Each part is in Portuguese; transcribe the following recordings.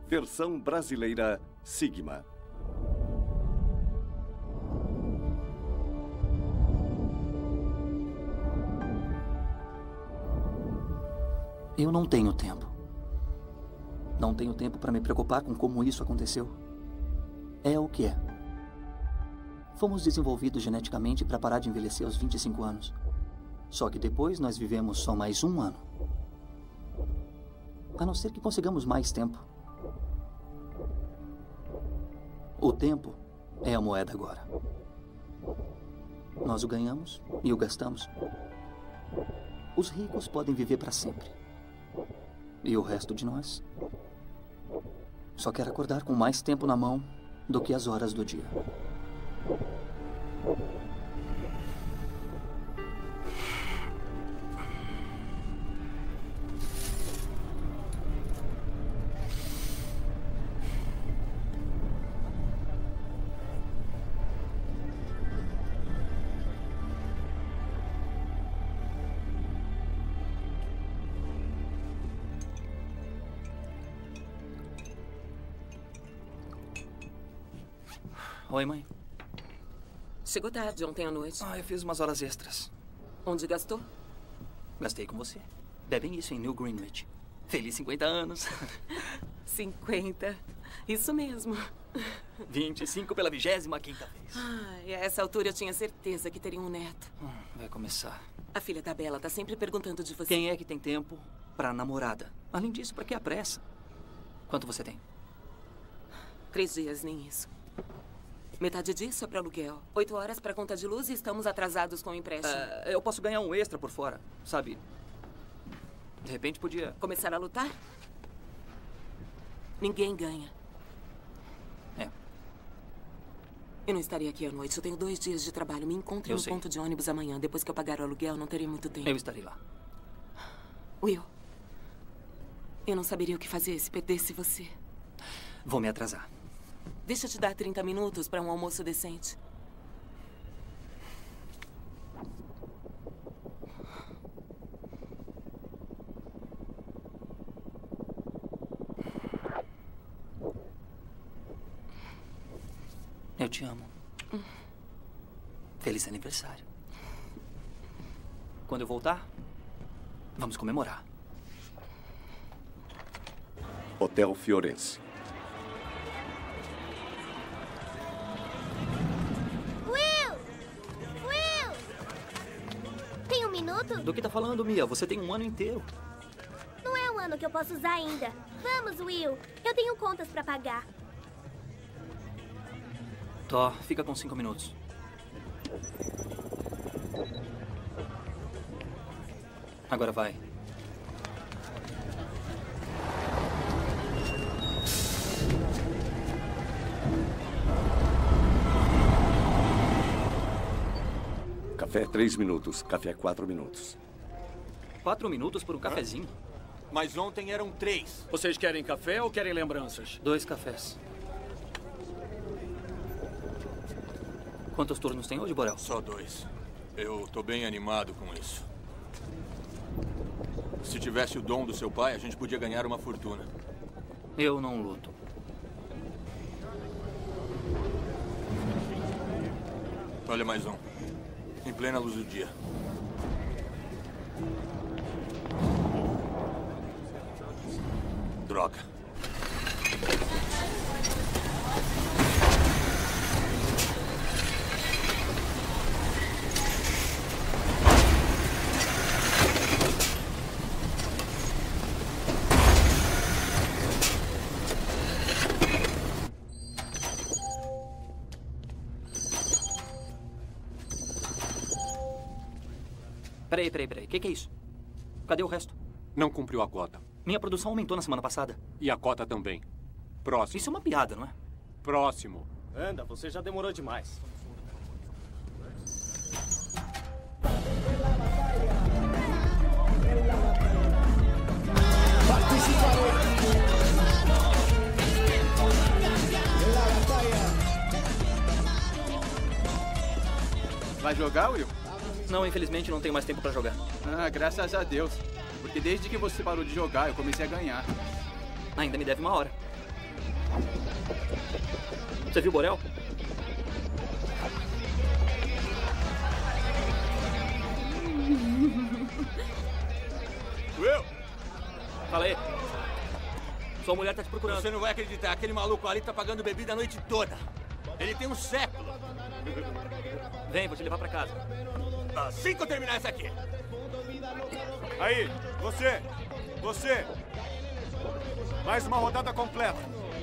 Versão brasileira Sigma. Eu não tenho tempo. Não tenho tempo para me preocupar com como isso aconteceu. É o que é. Fomos desenvolvidos geneticamente para parar de envelhecer aos 25 anos. Só que depois nós vivemos só mais um ano. A não ser que consigamos mais tempo. O tempo é a moeda agora. Nós o ganhamos e o gastamos. Os ricos podem viver para sempre. E o resto de nós só quer acordar com mais tempo na mão do que as horas do dia. Oi, mãe. Chegou tarde ontem à noite. Eu fiz umas horas extras. Onde gastou? Gastei com você. Bebem isso em New Greenwich. Feliz 50 anos. 50. Isso mesmo. 25 pela 25ª vez. E a essa altura eu tinha certeza que teria um neto. Vai começar. A filha da Bela tá sempre perguntando de você. Quem é que tem tempo pra namorada? Além disso, pra que a pressa? Quanto você tem? 3 dias, nem isso. Metade disso é para aluguel. 8 horas para conta de luz e estamos atrasados com o empréstimo. Eu posso ganhar um extra por fora, sabe? De repente podia... Começar a lutar? Ninguém ganha. Eu não estarei aqui à noite. Eu tenho 2 dias de trabalho. Me encontre no ponto de ônibus amanhã. Depois que eu pagar o aluguel, não terei muito tempo. Eu estarei lá. Will, eu não saberia o que fazer se perdesse você. Vou me atrasar. Deixa eu te dar 30 minutos para um almoço decente. Eu te amo. Feliz aniversário. Quando eu voltar, vamos comemorar. Hotel Firenze. Do que tá falando, Mia? Você tem um ano inteiro. Não é um ano que eu posso usar ainda. Vamos, Will. Eu tenho contas pra pagar. Tó, fica com 5 minutos. Agora vai. Café 3 minutos, café 4 minutos. 4 minutos por um cafezinho? Mas ontem eram 3. Vocês querem café ou querem lembranças? 2 cafés. Quantos turnos tem hoje, Borel? Só 2. Eu tô bem animado com isso. Se tivesse o dom do seu pai, a gente podia ganhar uma fortuna. Eu não luto. Olha mais um. Em plena luz do dia. Droga. Peraí. O que é isso? Cadê o resto? Não cumpriu a cota. Minha produção aumentou na semana passada. E a cota também. Próximo. Isso é uma piada, não é? Próximo. Anda, você já demorou demais. Vai jogar, Will? Não, infelizmente não tenho mais tempo pra jogar. Graças a Deus. Porque desde que você parou de jogar, eu comecei a ganhar. Ainda me deve 1 hora. Você viu o Borel? Will! Fala aí. Sua mulher tá te procurando. Você não vai acreditar. Aquele maluco ali tá pagando bebida a noite toda. Ele tem um século. Vem, vou te levar pra casa. Assim que eu terminar essa aqui. Aí, você! Você! Mais uma rodada completa.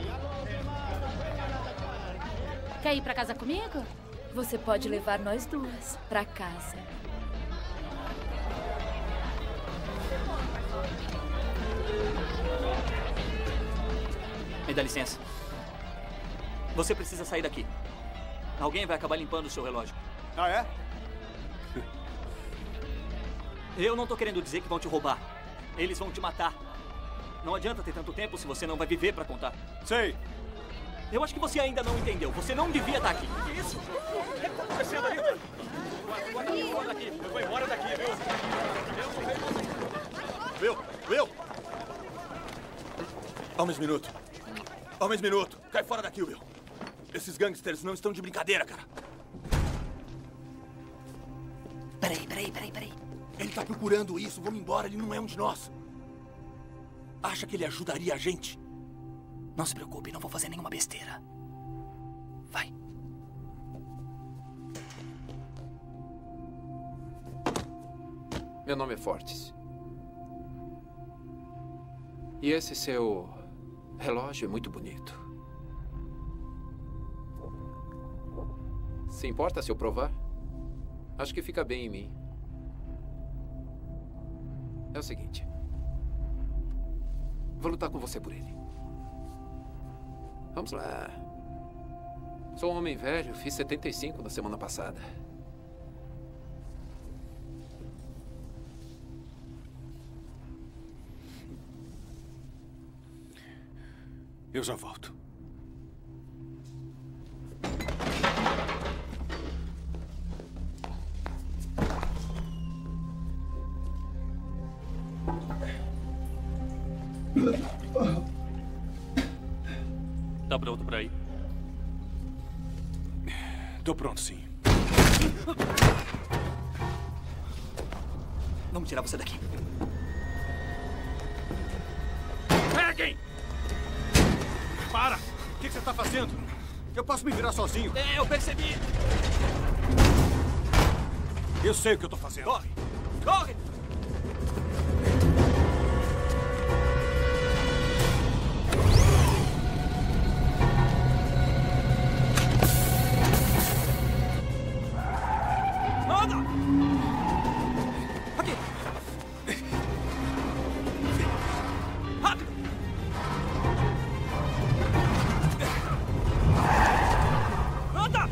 Quer ir pra casa comigo? Você pode levar nós duas pra casa. Me dá licença. Você precisa sair daqui. Alguém vai acabar limpando o seu relógio. Ah, é? Eu não tô querendo dizer que vão te roubar. Eles vão te matar. Não adianta ter tanto tempo se você não vai viver pra contar. Sei. Eu acho que você ainda não entendeu. Você não devia estar aqui. Que isso? O que tá acontecendo ali? Eu vou embora daqui, viu? Will! Homens, minuto. Homens, minuto. Cai fora daqui, Will. Esses gangsters não estão de brincadeira, cara. Peraí. Ele tá procurando isso. Vamos embora. Ele não é um de nós. Acha que ele ajudaria a gente? Não se preocupe, não vou fazer nenhuma besteira. Vai. Meu nome é Fortes. E esse seu relógio é muito bonito. Se importa se eu provar? Acho que fica bem em mim. É o seguinte. Vou lutar com você por ele. Vamos lá. Sou um homem velho, fiz 75 na semana passada. Eu já volto. Tá pronto pra ir? Tô pronto, sim. Vamos tirar você daqui. Peguem! Para! O que você tá fazendo? Eu posso me virar sozinho. Eu percebi! Eu sei o que eu tô fazendo. Corre! Corre! Anda! Aqui! Rápido! Anda!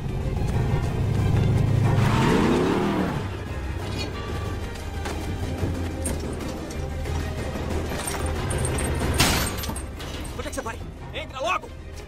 Onde é que você vai? Entra logo!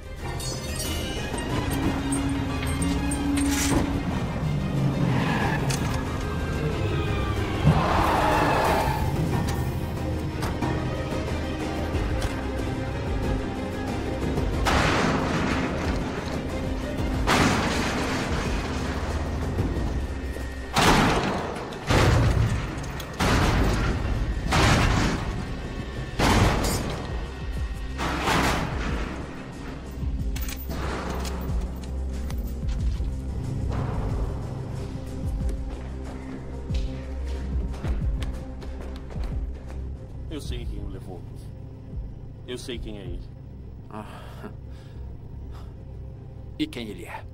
Eu sei quem o levou. Eu sei quem é ele. E quem ele é?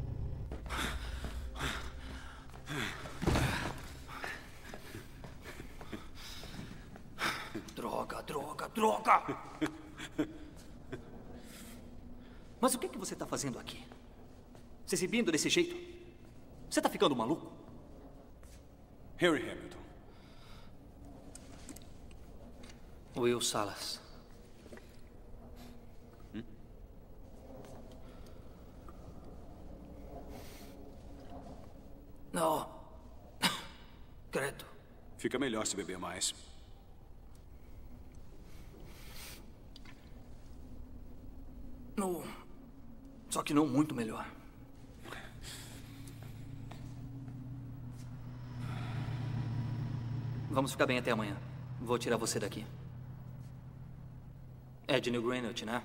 Droga! Mas o que você tá fazendo aqui? Se exibindo desse jeito? Você tá ficando maluco? Harry Hamilton. Will Salas. Não. Credo. Fica melhor se beber mais. Não. Só que não muito melhor. Vamos ficar bem até amanhã. Vou tirar você daqui. É de New Greenwich, né?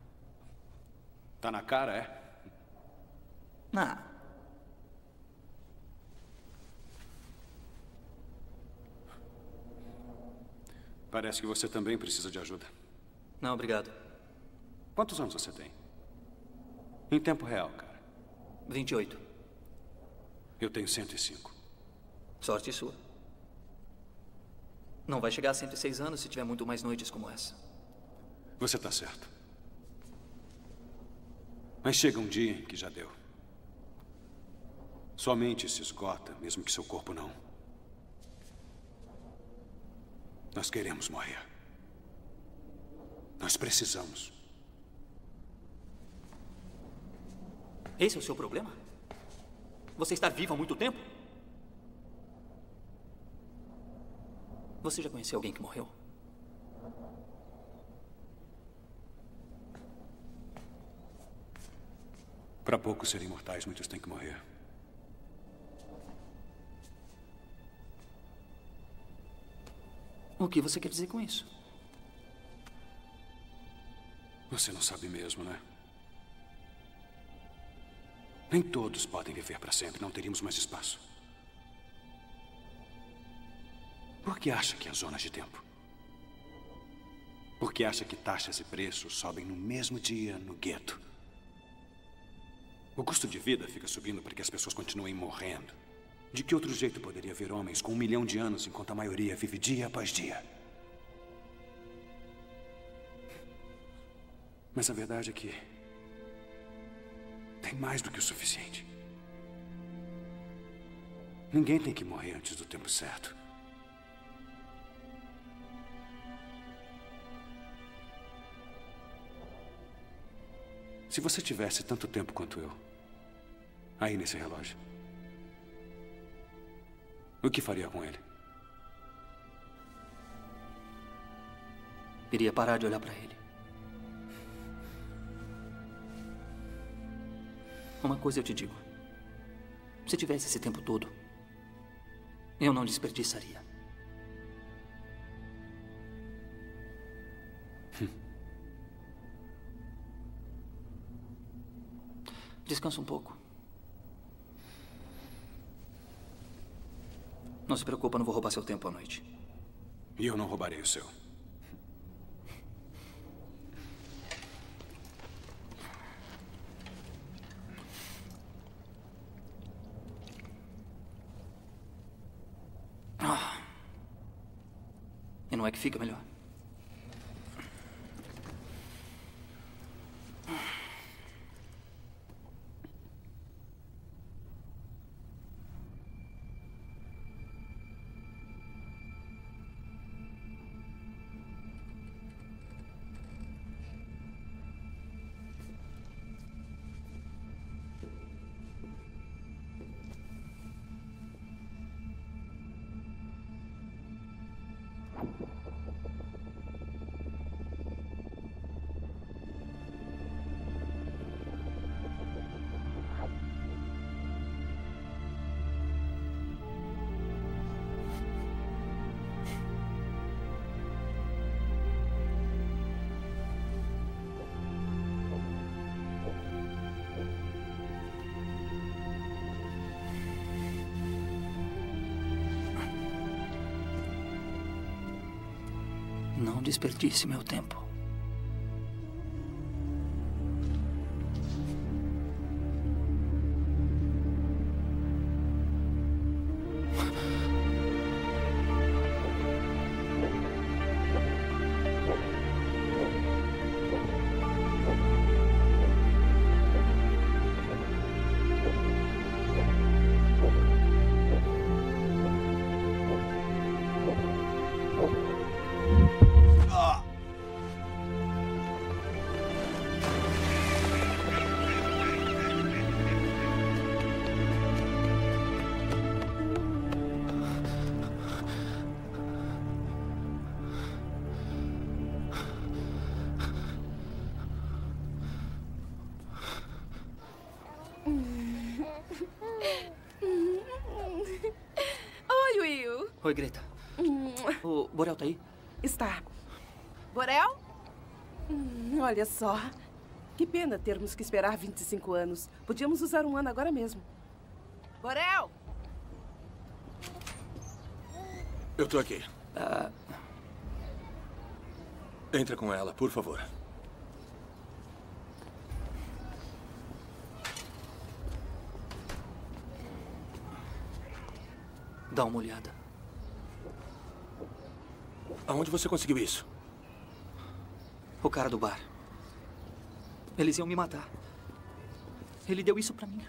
Tá na cara, é? Não. Parece que você também precisa de ajuda. Não, obrigado. Quantos anos você tem? Em tempo real, cara. 28. Eu tenho 105. Sorte sua. Não vai chegar a 106 anos se tiver muito mais noites como essa. Você tá certo. Mas chega um dia em que já deu. Sua mente se esgota, mesmo que seu corpo não. Nós queremos morrer. Nós precisamos. Esse é o seu problema? Você estar vivo há muito tempo? Você já conheceu alguém que morreu? Para poucos serem imortais, muitos têm que morrer. O que você quer dizer com isso? Você não sabe mesmo, né? Nem todos podem viver para sempre. Não teríamos mais espaço. Por que acha que há zonas de tempo? Por que acha que taxas e preços sobem no mesmo dia no gueto? O custo de vida fica subindo para que as pessoas continuem morrendo. De que outro jeito poderia haver homens com 1 milhão de anos enquanto a maioria vive dia após dia? Mas a verdade é que tem mais do que o suficiente. Ninguém tem que morrer antes do tempo certo. Se você tivesse tanto tempo quanto eu, aí nesse relógio, o que faria com ele? Iria parar de olhar para ele. Uma coisa eu te digo. Se tivesse esse tempo todo, eu não desperdiçaria. Descansa um pouco. Não se preocupa, não vou roubar seu tempo à noite. E eu não roubarei o seu. E não é que fica melhor? Não desperdice meu tempo. Oi, Greta. O Borel tá aí? Está. Borel? Olha só. Que pena termos que esperar 25 anos. Podíamos usar um ano agora mesmo. Borel! Eu tô aqui. Entra com ela, por favor. Dá uma olhada. Aonde você conseguiu isso? O cara do bar. Eles iam me matar. Ele deu isso pra mim.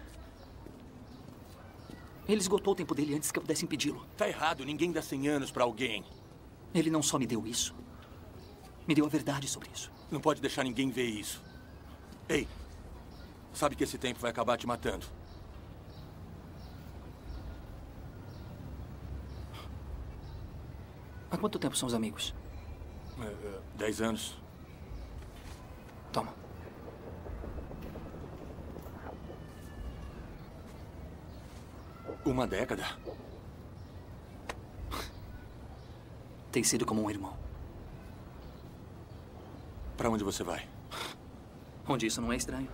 Ele esgotou o tempo dele antes que eu pudesse impedi-lo. Tá errado, ninguém dá 100 anos pra alguém. Ele não só me deu isso, me deu a verdade sobre isso. Não pode deixar ninguém ver isso. Ei, sabe que esse tempo vai acabar te matando. Há quanto tempo somos amigos? 10 anos. Toma. Uma década? Tem sido como um irmão. Pra onde você vai? Onde isso não é estranho.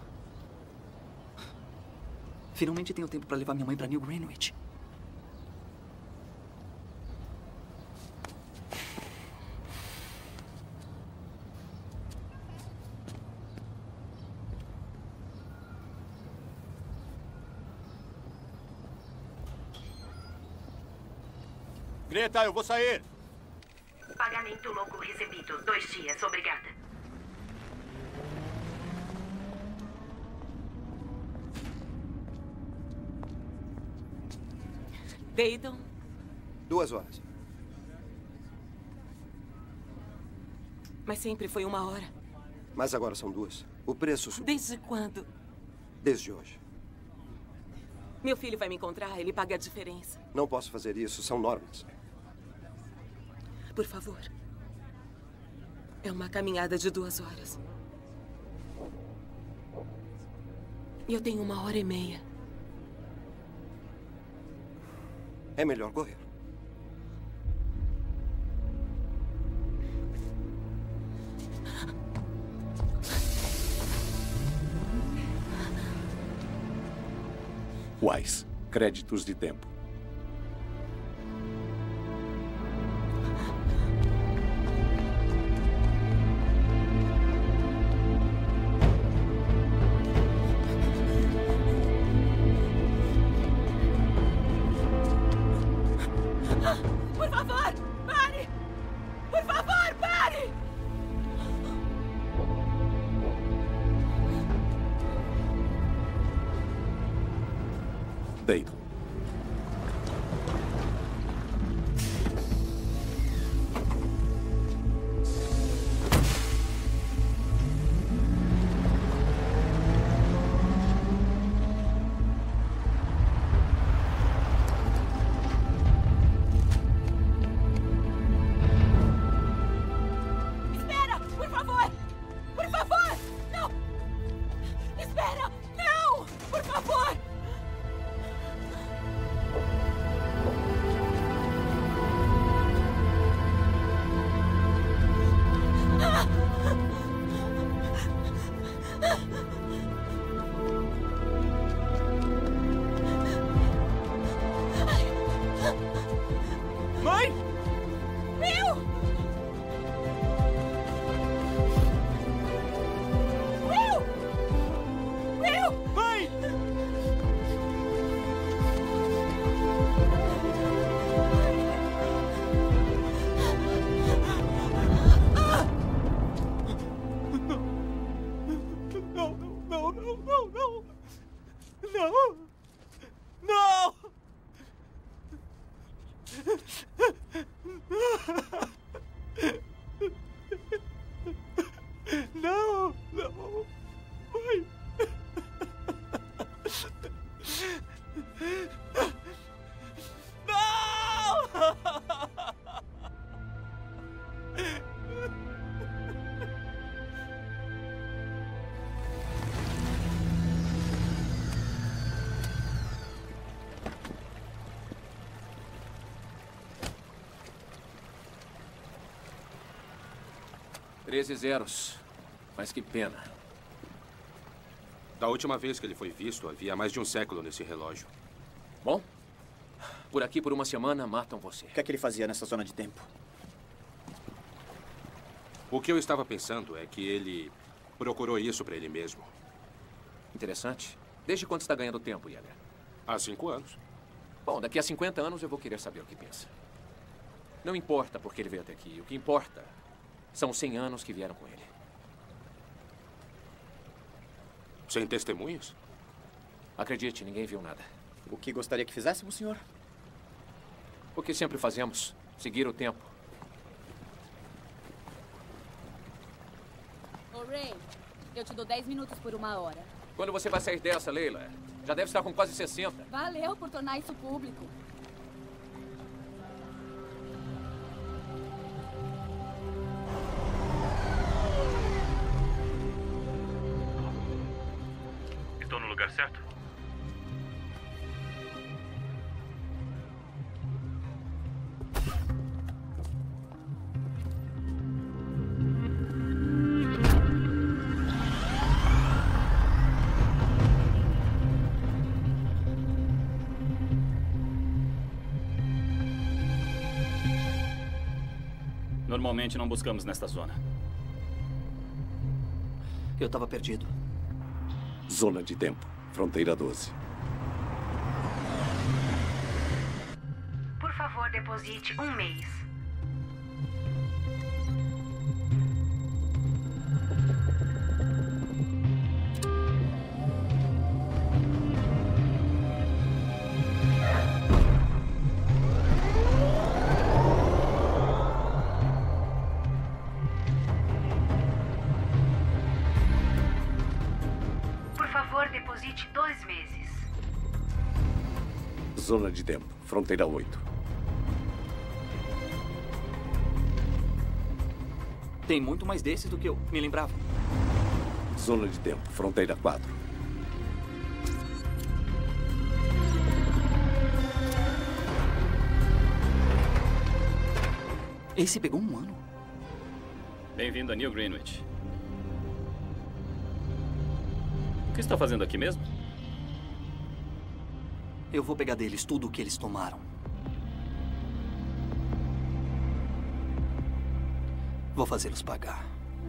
Finalmente tenho tempo pra levar minha mãe pra New Greenwich. Greta, eu vou sair. Pagamento louco recebido. 2 dias, obrigada. Dayton? 2 horas. Mas sempre foi 1 hora. Mas agora são 2. O preço subiu. Desde quando? Desde hoje. Meu filho vai me encontrar, ele paga a diferença. Não posso fazer isso, são normas. Por favor. É uma caminhada de 2 horas. E eu tenho 1h30. É melhor correr. Wise. Créditos de tempo. Por favor, pare! Por favor, pare! Dayton. Espera! Por favor! Por favor! Não! Espera! Não! Por favor! 13 zeros. Mas que pena. Da última vez que ele foi visto, havia mais de um século nesse relógio. Bom, por aqui por uma semana matam você. O que é que ele fazia nessa zona de tempo? O que eu estava pensando é que ele procurou isso para ele mesmo. Interessante. Desde quando está ganhando tempo, Yeager? Há 5 anos. Bom, daqui a 50 anos eu vou querer saber o que pensa. Não importa porque ele veio até aqui. O que importa são 100 anos que vieram com ele. Sem testemunhas? Acredite, ninguém viu nada. O que gostaria que fizéssemos, senhor? O que sempre fazemos. Seguir o tempo. Ô, Ray, eu te dou 10 minutos por 1 hora. Quando você vai sair dessa, Leila? Já deve estar com quase 60. Valeu por tornar isso público. Estou no lugar certo? Normalmente não buscamos nesta zona. Eu estava perdido. Zona de tempo. Fronteira 12. Por favor, deposite 1 mês. Por favor, deposite 2 meses. Zona de tempo. Fronteira 8. Tem muito mais desses do que eu me lembrava. Zona de tempo. Fronteira 4. Esse pegou 1 ano. Bem-vindo a New Greenwich. O que está fazendo aqui mesmo? Eu vou pegar deles tudo o que eles tomaram. Vou fazê-los pagar.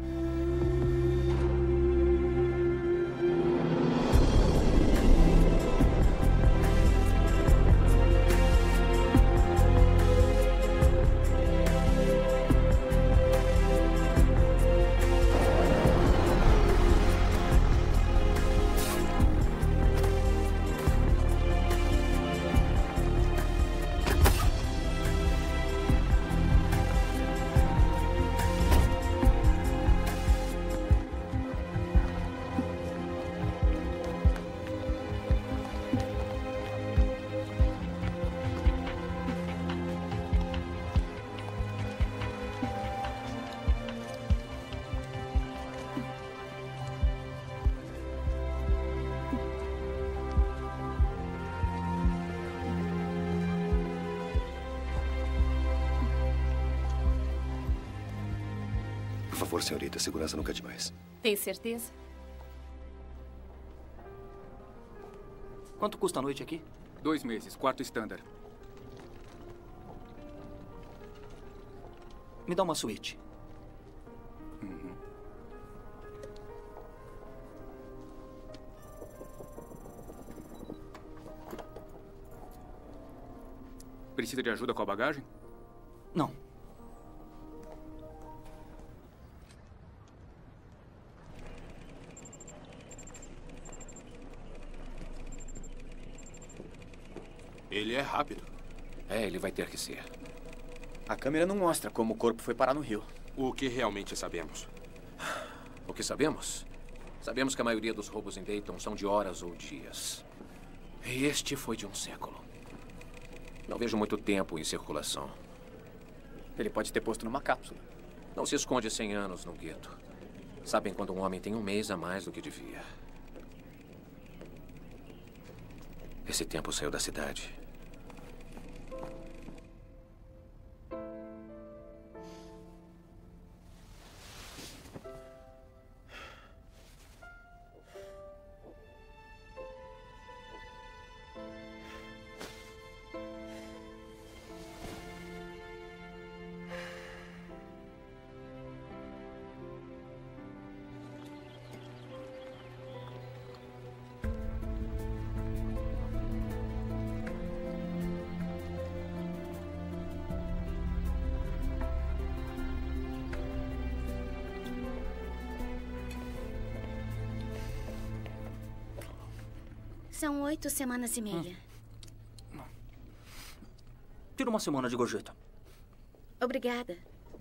Por favor, senhorita, segurança nunca é demais. Tem certeza? Quanto custa a noite aqui? 2 meses, quarto standard. Me dá uma suíte. Precisa de ajuda com a bagagem? Não. Ele é rápido. É, ele vai ter que ser. A câmera não mostra como o corpo foi parar no rio. O que realmente sabemos? O que sabemos? Sabemos que a maioria dos roubos em Dayton são de horas ou dias. E este foi de 1 século. Não vejo muito tempo em circulação. Ele pode ter posto numa cápsula. Não se esconde 100 anos no gueto. Sabem quando um homem tem 1 mês a mais do que devia. Esse tempo saiu da cidade. São 8 semanas e meia. Tira uma semana de gorjeta. Obrigada.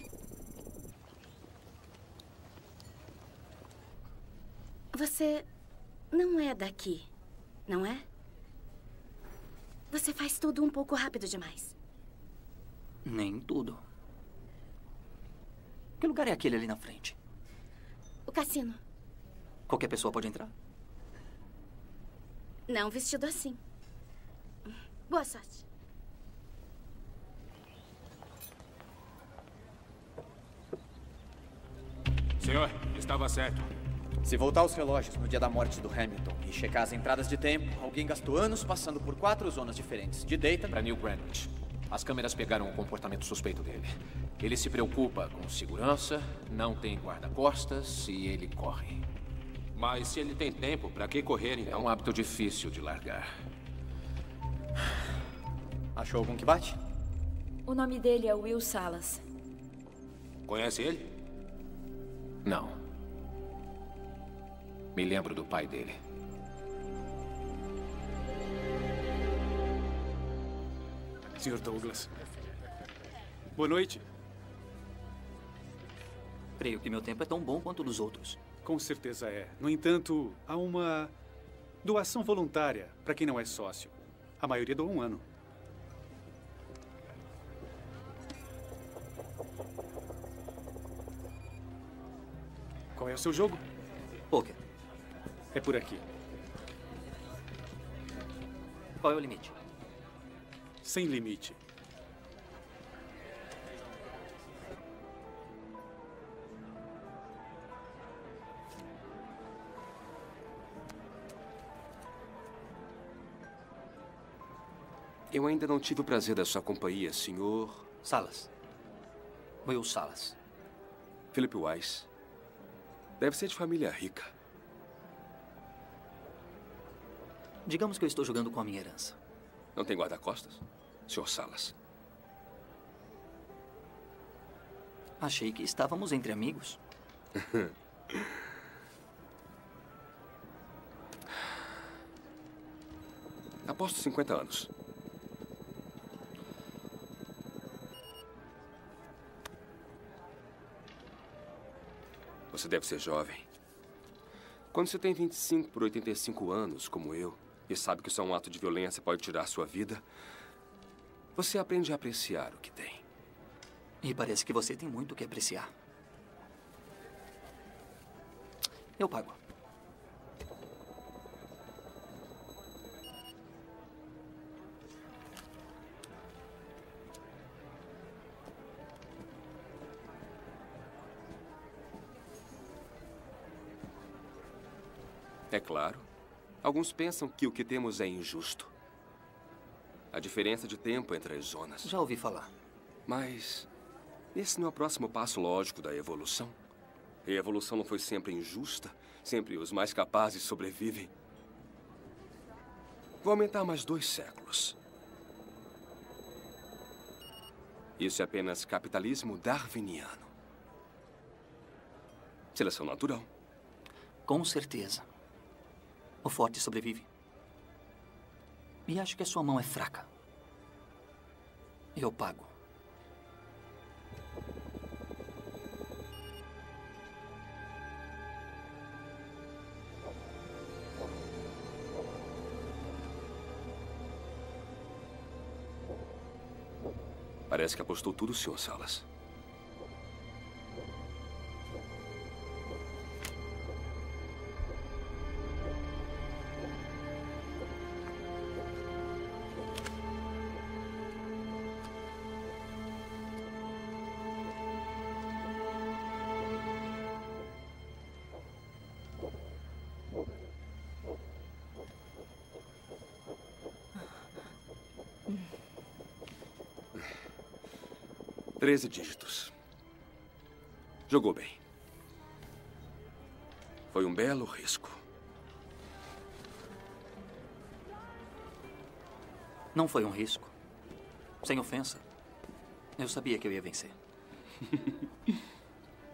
Você não é daqui, não é? Você faz tudo um pouco rápido demais. Nem tudo. Que lugar é aquele ali na frente? O cassino. Qualquer pessoa pode entrar? Não vestido assim. Boa sorte. Senhor, estava certo. Se voltar os relógios no dia da morte do Hamilton e checar as entradas de tempo, alguém gastou anos passando por 4 zonas diferentes. De Dayton para New Greenwich. As câmeras pegaram o comportamento suspeito dele. Ele se preocupa com segurança, não tem guarda-costas e ele corre. Mas se ele tem tempo, para que correr então? É um hábito difícil de largar. Achou algum que bate? O nome dele é Will Salas. Conhece ele? Não. Me lembro do pai dele. Sr. Douglas. Boa noite. Creio que meu tempo é tão bom quanto o dos outros. Com certeza é. No entanto, há uma doação voluntária para quem não é sócio. A maioria doa 1 ano. Qual é o seu jogo? Poker. É por aqui. Qual é o limite? Sem limite. Eu ainda não tive o prazer da sua companhia, senhor... Salas. Will Salas. Philip Wise. Deve ser de família rica. Digamos que eu estou jogando com a minha herança. Não tem guarda-costas, senhor Salas? Achei que estávamos entre amigos. Aposto 50 anos. Você deve ser jovem. Quando você tem 25 por 85 anos, como eu, e sabe que só um ato de violência pode tirar sua vida, você aprende a apreciar o que tem. E parece que você tem muito o que apreciar. Eu pago. É claro. Alguns pensam que o que temos é injusto. A diferença de tempo entre as zonas. Já ouvi falar. Mas esse não é o próximo passo lógico da evolução. E a evolução não foi sempre injusta. Sempre os mais capazes sobrevivem. Vou aumentar mais 2 séculos. Isso é apenas capitalismo darwiniano. Seleção natural. Com certeza. O forte sobrevive. E acho que a sua mão é fraca. Eu pago. Parece que apostou tudo, Sr. Salas. Treze dígitos. Jogou bem. Foi um belo risco. Não foi um risco. Sem ofensa. Eu sabia que eu ia vencer.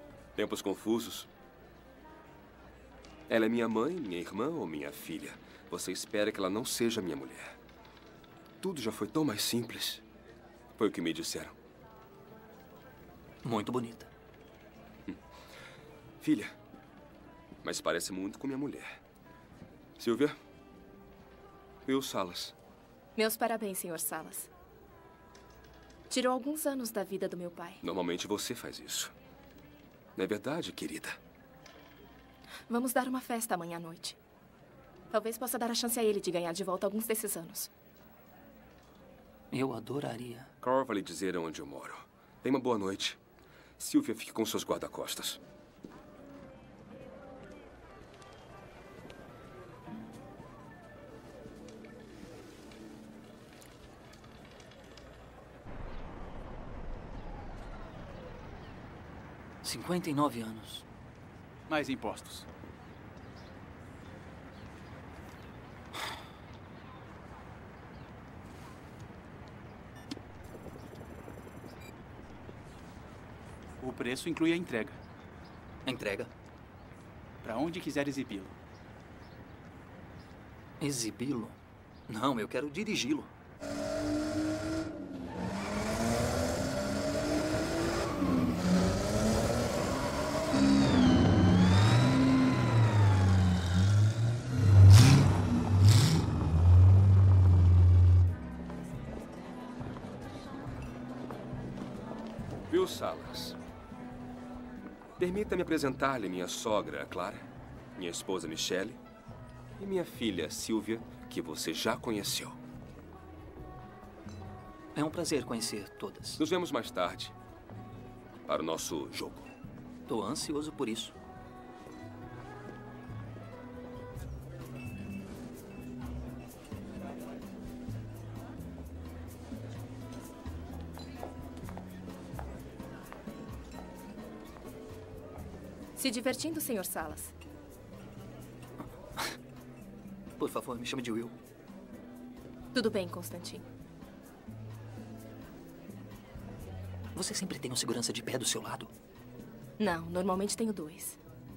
Tempos confusos. Ela é minha mãe, minha irmã ou minha filha? Você espera que ela não seja minha mulher. Tudo já foi tão mais simples. Foi o que me disseram. Muito bonita. Filha, mas parece muito com minha mulher. Silvia? Will Salas. Meus parabéns, Sr. Salas. Tirou alguns anos da vida do meu pai. Normalmente você faz isso. Não é verdade, querida? Vamos dar uma festa amanhã à noite. Talvez possa dar a chance a ele de ganhar de volta alguns desses anos. Eu adoraria. Carl vai lhe dizer onde eu moro. Tenha uma boa noite. Silvia, fique com seus guarda-costas. $59 anos. Mais impostos. O preço inclui a entrega. Entrega? Para onde quiser exibi-lo. Exibi-lo? Não, eu quero dirigi-lo. Will Salas. Permita-me apresentar-lhe minha sogra, Clara, minha esposa, Michelle, e minha filha, Silvia, que você já conheceu. É um prazer conhecer todas. Nos vemos mais tarde para o nosso jogo. Estou ansioso por isso. Se divertindo, Sr. Salas. Por favor, me chame de Will. Tudo bem, Constantine. Você sempre tem um segurança de pé do seu lado? Não, normalmente tenho 2.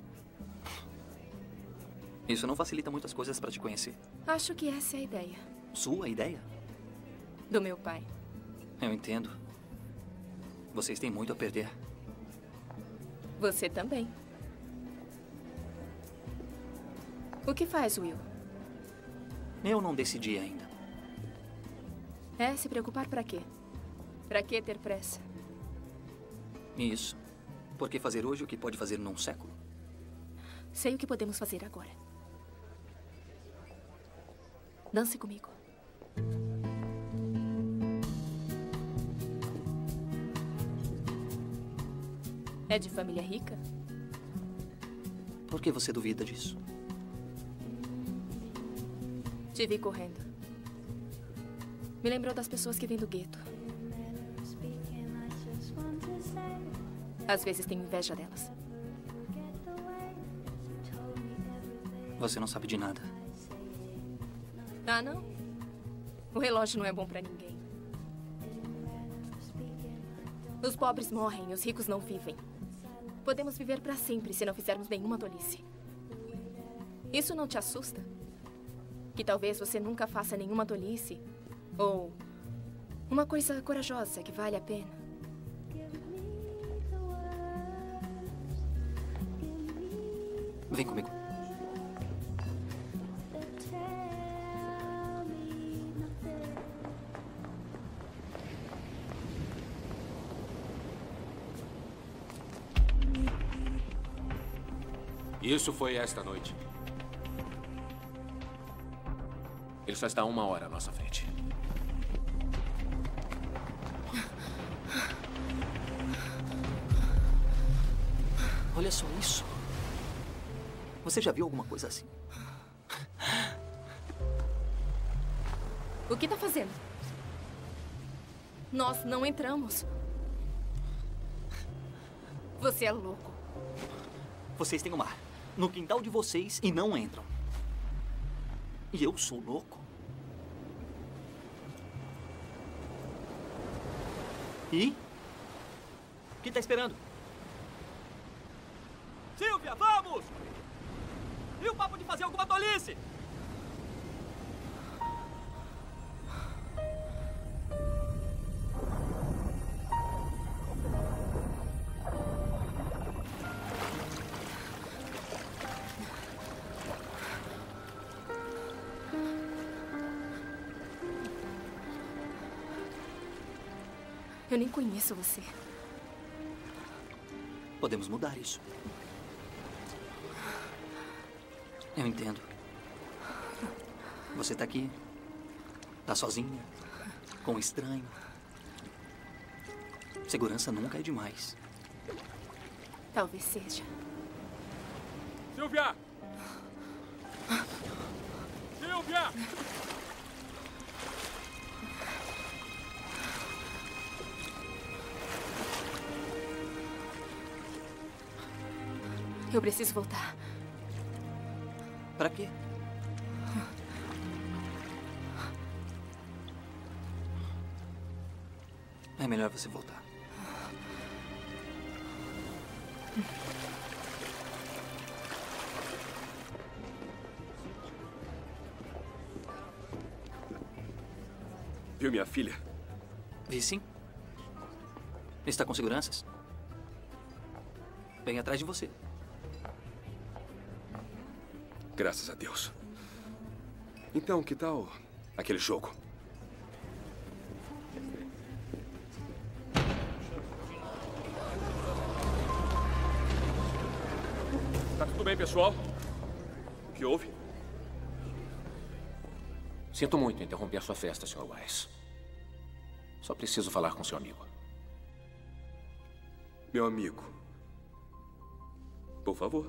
Isso não facilita muitas coisas para te conhecer. Acho que essa é a ideia. Sua ideia? Do meu pai. Eu entendo. Vocês têm muito a perder. Você também. O que faz, Will? Eu não decidi ainda. Se preocupar pra quê? Pra que ter pressa? Isso. Por que fazer hoje o que pode fazer num século? Sei o que podemos fazer agora. Dance comigo. É de família rica? Por que você duvida disso? Te vi correndo. Me lembrou das pessoas que vêm do gueto. Às vezes tenho inveja delas. Você não sabe de nada. Ah, não? O relógio não é bom pra ninguém. Os pobres morrem e os ricos não vivem. Podemos viver pra sempre se não fizermos nenhuma tolice. Isso não te assusta? Que talvez você nunca faça nenhuma tolice? Ou uma coisa corajosa que vale a pena? Vem comigo. Isso foi esta noite. Ele só está a 1 hora à nossa frente. Olha só isso. Você já viu alguma coisa assim? O que está fazendo? Nós não entramos. Você é louco. Vocês têm um mar no quintal de vocês e não entram. E eu sou louco? E? O que está esperando? Silvia, vamos! E o papo de fazer alguma tolice? Eu nem conheço você. Podemos mudar isso. Eu entendo. Você tá aqui. Tá sozinha. Com um estranho. Segurança nunca é demais. Talvez seja. Sylvia! Sylvia! Eu preciso voltar. Pra quê? É melhor você voltar. Viu minha filha? Vi sim. Está com seguranças? Bem atrás de você. Graças a Deus. Então, que tal aquele jogo? Tá tudo bem, pessoal? O que houve? Sinto muito interromper sua festa, Sr. Wise. Só preciso falar com seu amigo. Meu amigo. Por favor.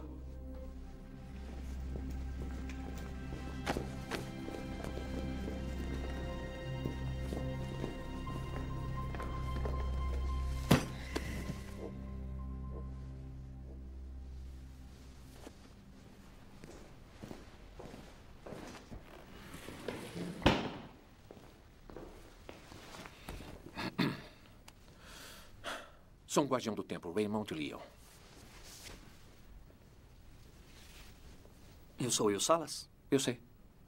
Sou um guardião do tempo, Raymond Leon. Eu sou Will Salas? Eu sei.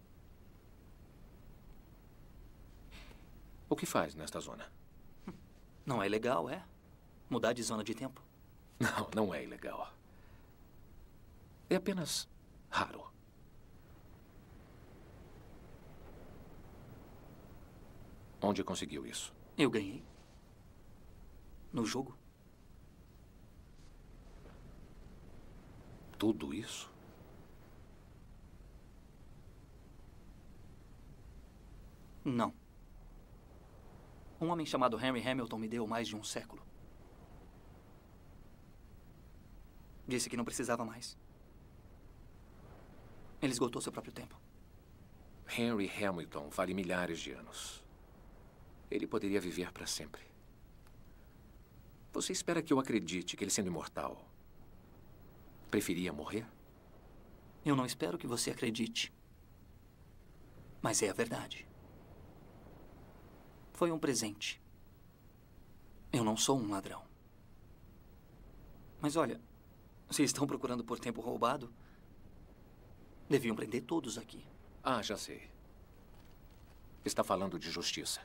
O que faz nesta zona? Não é legal, é? Mudar de zona de tempo? Não, não é ilegal. É apenas raro. Onde conseguiu isso? Eu ganhei. No jogo. Tudo isso? Não. Um homem chamado Henry Hamilton me deu mais de um século. Disse que não precisava mais. Ele esgotou seu próprio tempo. Henry Hamilton vale milhares de anos. Ele poderia viver para sempre. Você espera que eu acredite que ele, sendo imortal, preferia morrer? Eu não espero que você acredite. Mas é a verdade. Foi um presente. Eu não sou um ladrão. Mas olha, se estão procurando por tempo roubado, deviam prender todos aqui. Ah, já sei. Está falando de justiça.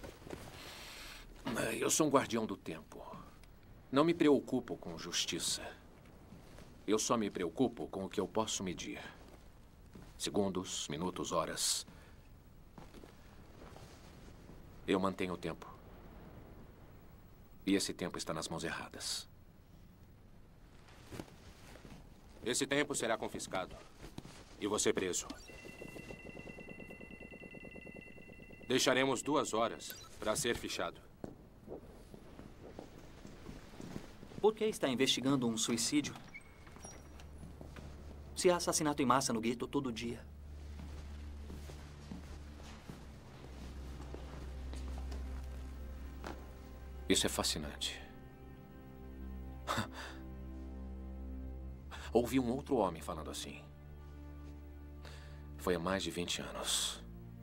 Eu sou um guardião do tempo. Não me preocupo com justiça. Eu só me preocupo com o que eu posso medir. Segundos, minutos, horas. Eu mantenho o tempo. E esse tempo está nas mãos erradas. Esse tempo será confiscado. E você preso. Deixaremos 2 horas para ser fichado. Por que está investigando um suicídio? Se há assassinato em massa no gueto todo dia. Isso é fascinante. Ouvi um outro homem falando assim. Foi há mais de 20 anos.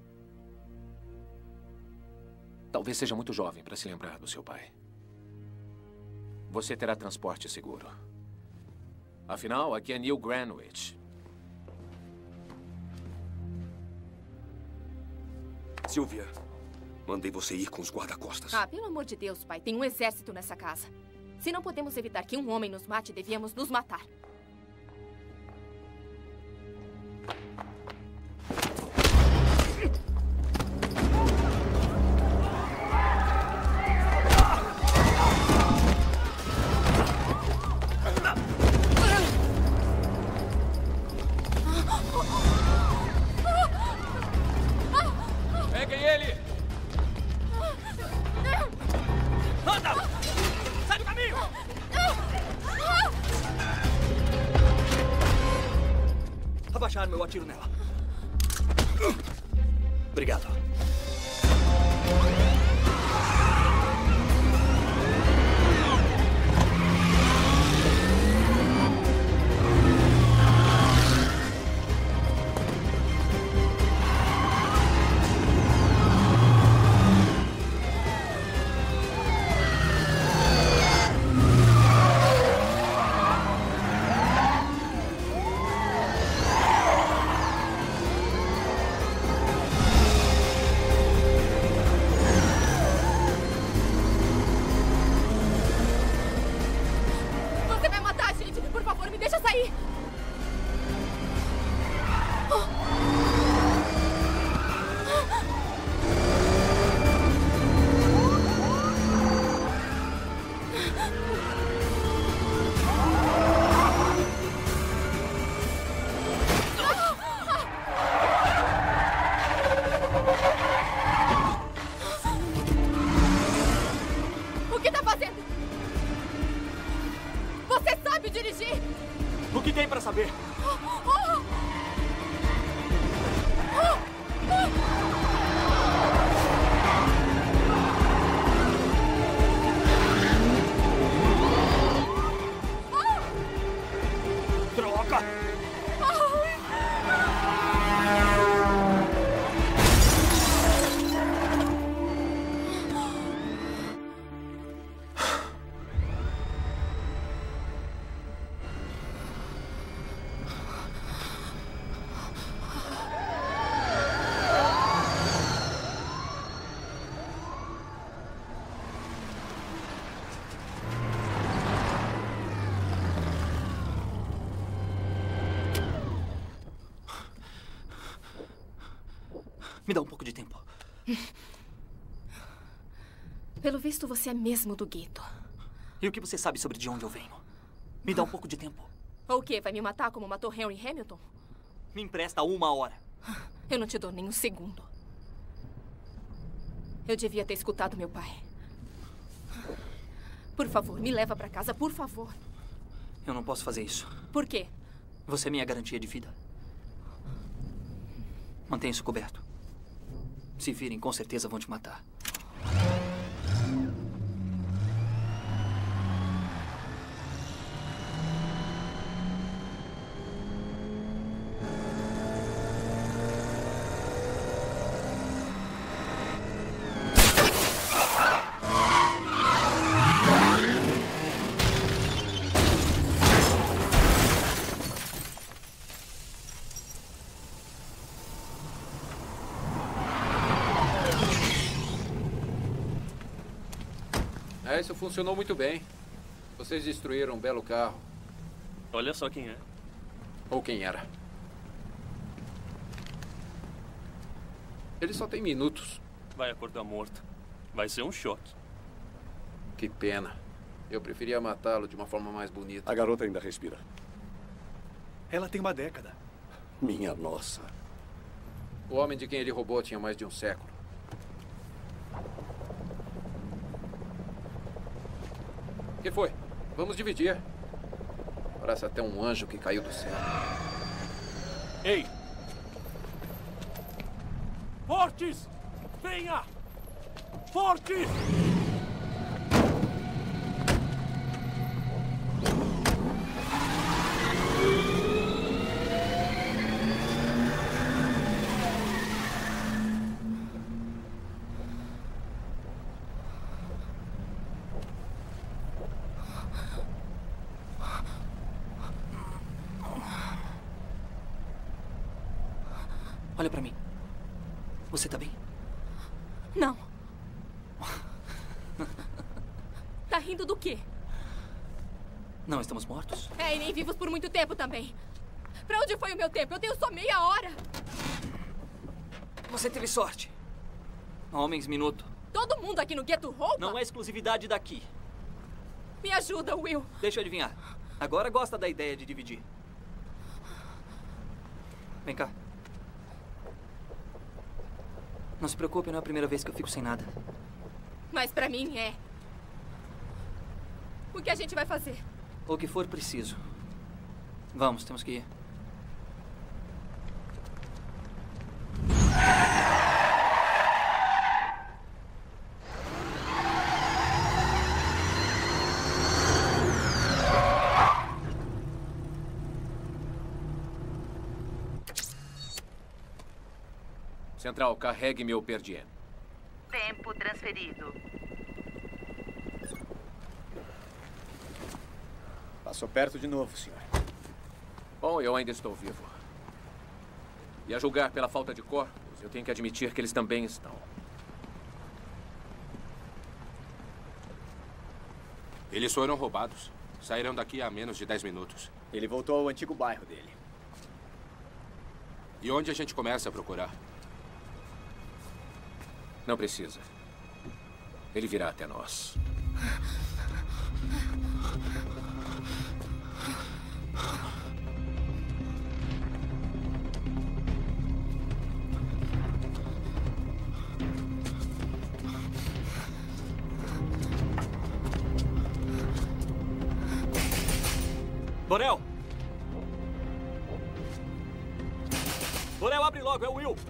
Talvez seja muito jovem para se lembrar do seu pai. Você terá transporte seguro. Afinal, aqui é New Greenwich. Sylvia, mandei você ir com os guarda-costas. Ah, pelo amor de Deus, pai. Tem um exército nessa casa. Se não podemos evitar que um homem nos mate, devíamos nos matar. abaixa a arma, eu atiro nela. Obrigado. Me dá um pouco de tempo. Pelo visto, você é mesmo do gueto. E o que você sabe sobre de onde eu venho? Me dá um pouco de tempo. O quê? Vai me matar como matou Henry Hamilton? Me empresta 1 hora. Eu não te dou nem um segundo. Eu devia ter escutado meu pai. Por favor, me leva pra casa, por favor. Eu não posso fazer isso. Por quê? Você é minha garantia de vida. Mantenha isso coberto. Se virem, com certeza vão te matar. Isso funcionou muito bem. Vocês destruíram um belo carro. Olha só quem é. Ou quem era. Ele só tem minutos. Vai acordar morto. Vai ser um choque. Que pena. Eu preferia matá-lo de uma forma mais bonita. A garota ainda respira. Ela tem uma década. Minha nossa. O homem de quem ele roubou tinha mais de um século. O que foi? Vamos dividir. Parece até um anjo que caiu do céu. Ei! Fortes! Venha! Fortes! Olha pra mim. Você tá bem? Não. Tá rindo do quê? Não estamos mortos? É, e nem vivos por muito tempo também. Pra onde foi o meu tempo? Eu tenho só meia hora. Você teve sorte. Homens, minuto. Todo mundo aqui no gueto rouba? Não é exclusividade daqui. Me ajuda, Will. Deixa eu adivinhar. Agora gosta da ideia de dividir. Vem cá. Não se preocupe, não é a primeira vez que eu fico sem nada. Mas pra mim é. O que a gente vai fazer? O que for preciso. Vamos, temos que ir. Central, carregue meu per diem. Tempo transferido. Passou perto de novo, senhor. Bom, eu ainda estou vivo. E a julgar pela falta de corpos, eu tenho que admitir que eles também estão. Eles foram roubados. Saíram daqui há menos de 10 minutos. Ele voltou ao antigo bairro dele. E onde a gente começa a procurar? Não precisa. Ele virá até nós. Borel! Borel, abre logo, é o Will!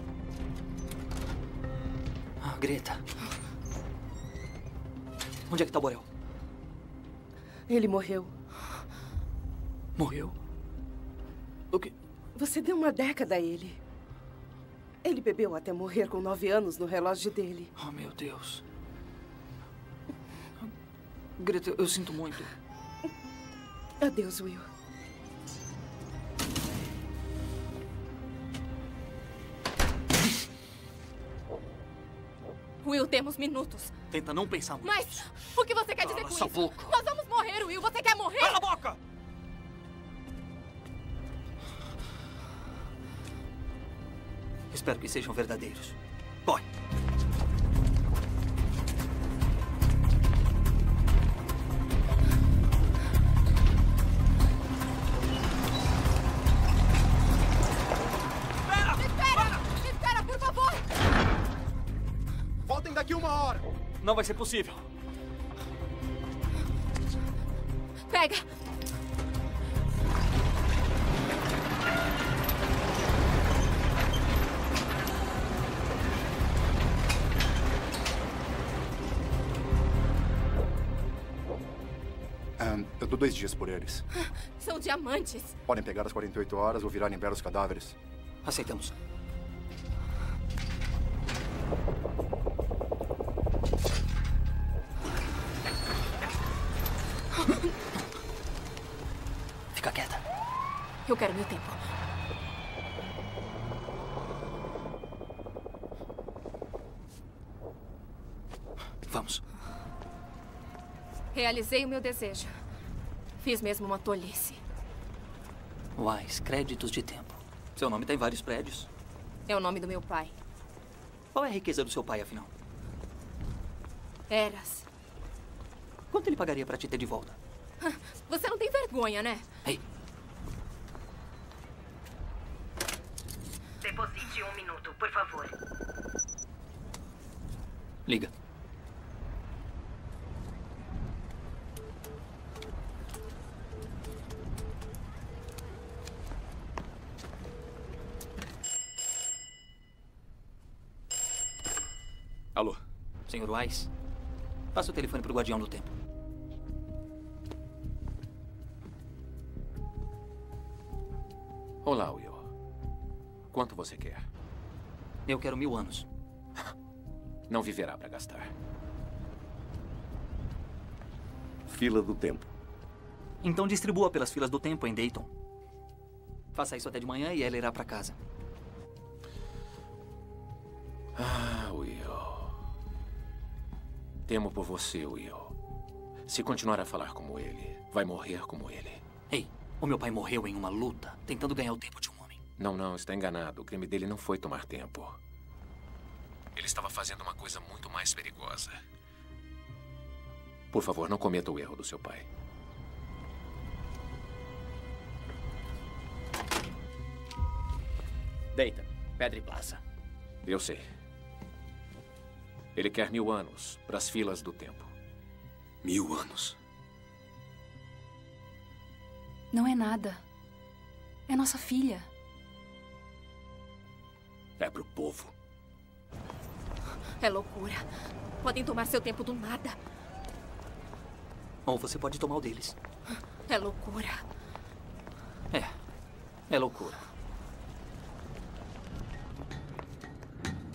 Ah, Greta. Onde é que tá o Borel? Ele morreu. Morreu? O quê? Você deu uma década a ele. Ele bebeu até morrer com 9 anos no relógio dele. Oh, meu Deus. Greta, eu sinto muito. Adeus, Will. Will, temos minutos. Tenta não pensar muito. Mas o que você quer dizer com sua isso? boca. Nós vamos morrer, Will. Você quer morrer? Cala a boca! Espero que sejam verdadeiros. Boy. Espera, por favor! Voltem daqui 1 hora. Não vai ser possível. Pega! Eu dou 2 dias por eles. São diamantes. Podem pegar as 48 horas ou virarem belos cadáveres. Aceitamos. Fica quieta. Eu quero meu tempo. Vamos. Realizei o meu desejo. Fiz mesmo uma tolice. Wise, créditos de tempo. Seu nome tá em vários prédios. É o nome do meu pai. Qual é a riqueza do seu pai, afinal? Eras. Quanto ele pagaria pra te ter de volta? Você não tem vergonha, né? Ei. Deposite 1 minuto, por favor. Liga. Alô? Senhor Wise, passa o telefone pro Guardião do Tempo. Olá, Will. Quanto você quer? Eu quero 1000 anos. Não viverá para gastar. Fila do tempo. Então distribua pelas filas do tempo em Dayton. Faça isso até de manhã e ela irá para casa. Ah, Will. Temo por você, Will. Se continuar a falar como ele, vai morrer como ele. Ei, o meu pai morreu em uma luta, tentando ganhar o tempo de um homem. Não, está enganado. O crime dele não foi tomar tempo. Ele estava fazendo uma coisa muito mais perigosa. Por favor, não cometa o erro do seu pai. Deita, Pedra e Plaza. Eu sei. Ele quer 1000 anos para as filas do tempo. 1000 anos? Não é nada. É nossa filha. É pro povo. É loucura. Podem tomar seu tempo do nada. Ou você pode tomar o deles. É loucura. É loucura.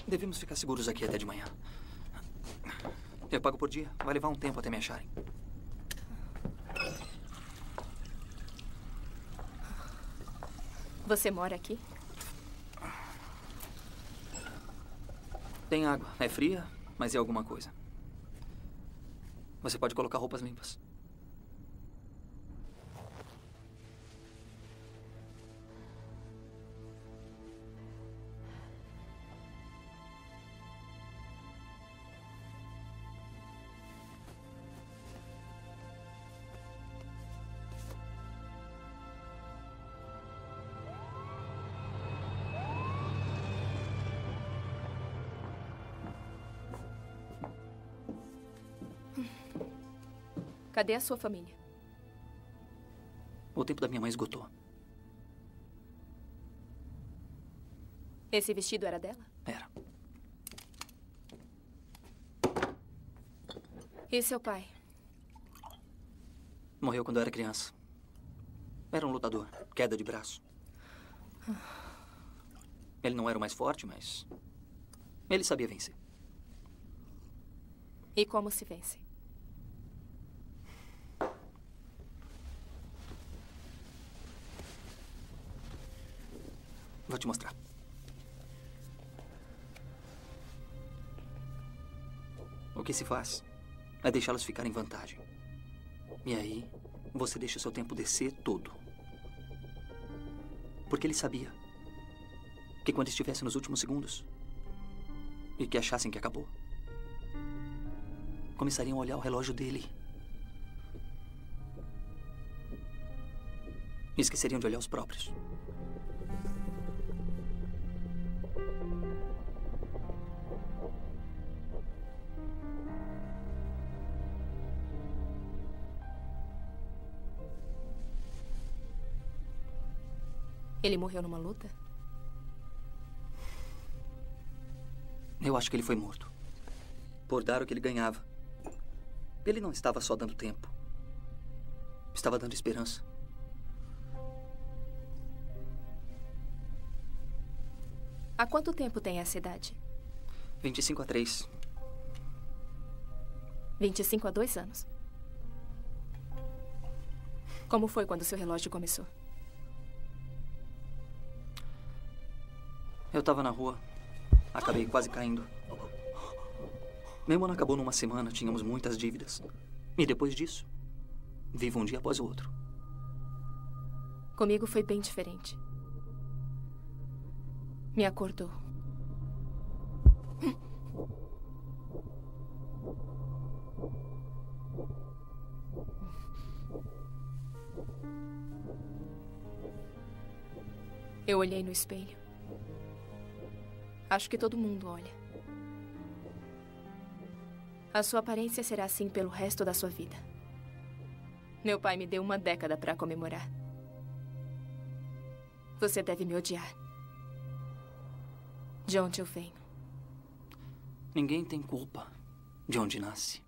Devemos ficar seguros aqui até de manhã. Eu pago por dia. Vai levar um tempo até me acharem. Você mora aqui? Tem água. É fria, mas é alguma coisa. Você pode colocar roupas limpas. Cadê a sua família? O tempo da minha mãe esgotou. Esse vestido era dela? Era. E seu pai? Morreu quando eu era criança. Era um lutador. Queda de braço. Ele não era o mais forte, mas ele sabia vencer. E como se vence? Vou te mostrar. O que se faz é deixá-los ficarem em vantagem. E aí, você deixa o seu tempo descer todo. Porque ele sabia que quando estivesse nos últimos segundos e que achassem que acabou, começariam a olhar o relógio dele. E esqueceriam de olhar os próprios. Ele morreu numa luta? Eu acho que ele foi morto. Por dar o que ele ganhava. Ele não estava só dando tempo. Estava dando esperança. Há quanto tempo tem essa idade? 25-3. 25 a 2 anos. Como foi quando seu relógio começou? Eu estava na rua. Acabei quase caindo. Meu ano acabou numa semana. Tínhamos muitas dívidas. E depois disso, vivo um dia após o outro. Comigo foi bem diferente. Me acordou. Eu olhei no espelho. Acho que todo mundo olha. A sua aparência será assim pelo resto da sua vida. Meu pai me deu uma década para comemorar. Você deve me odiar. De onde eu venho? Ninguém tem culpa de onde nasce.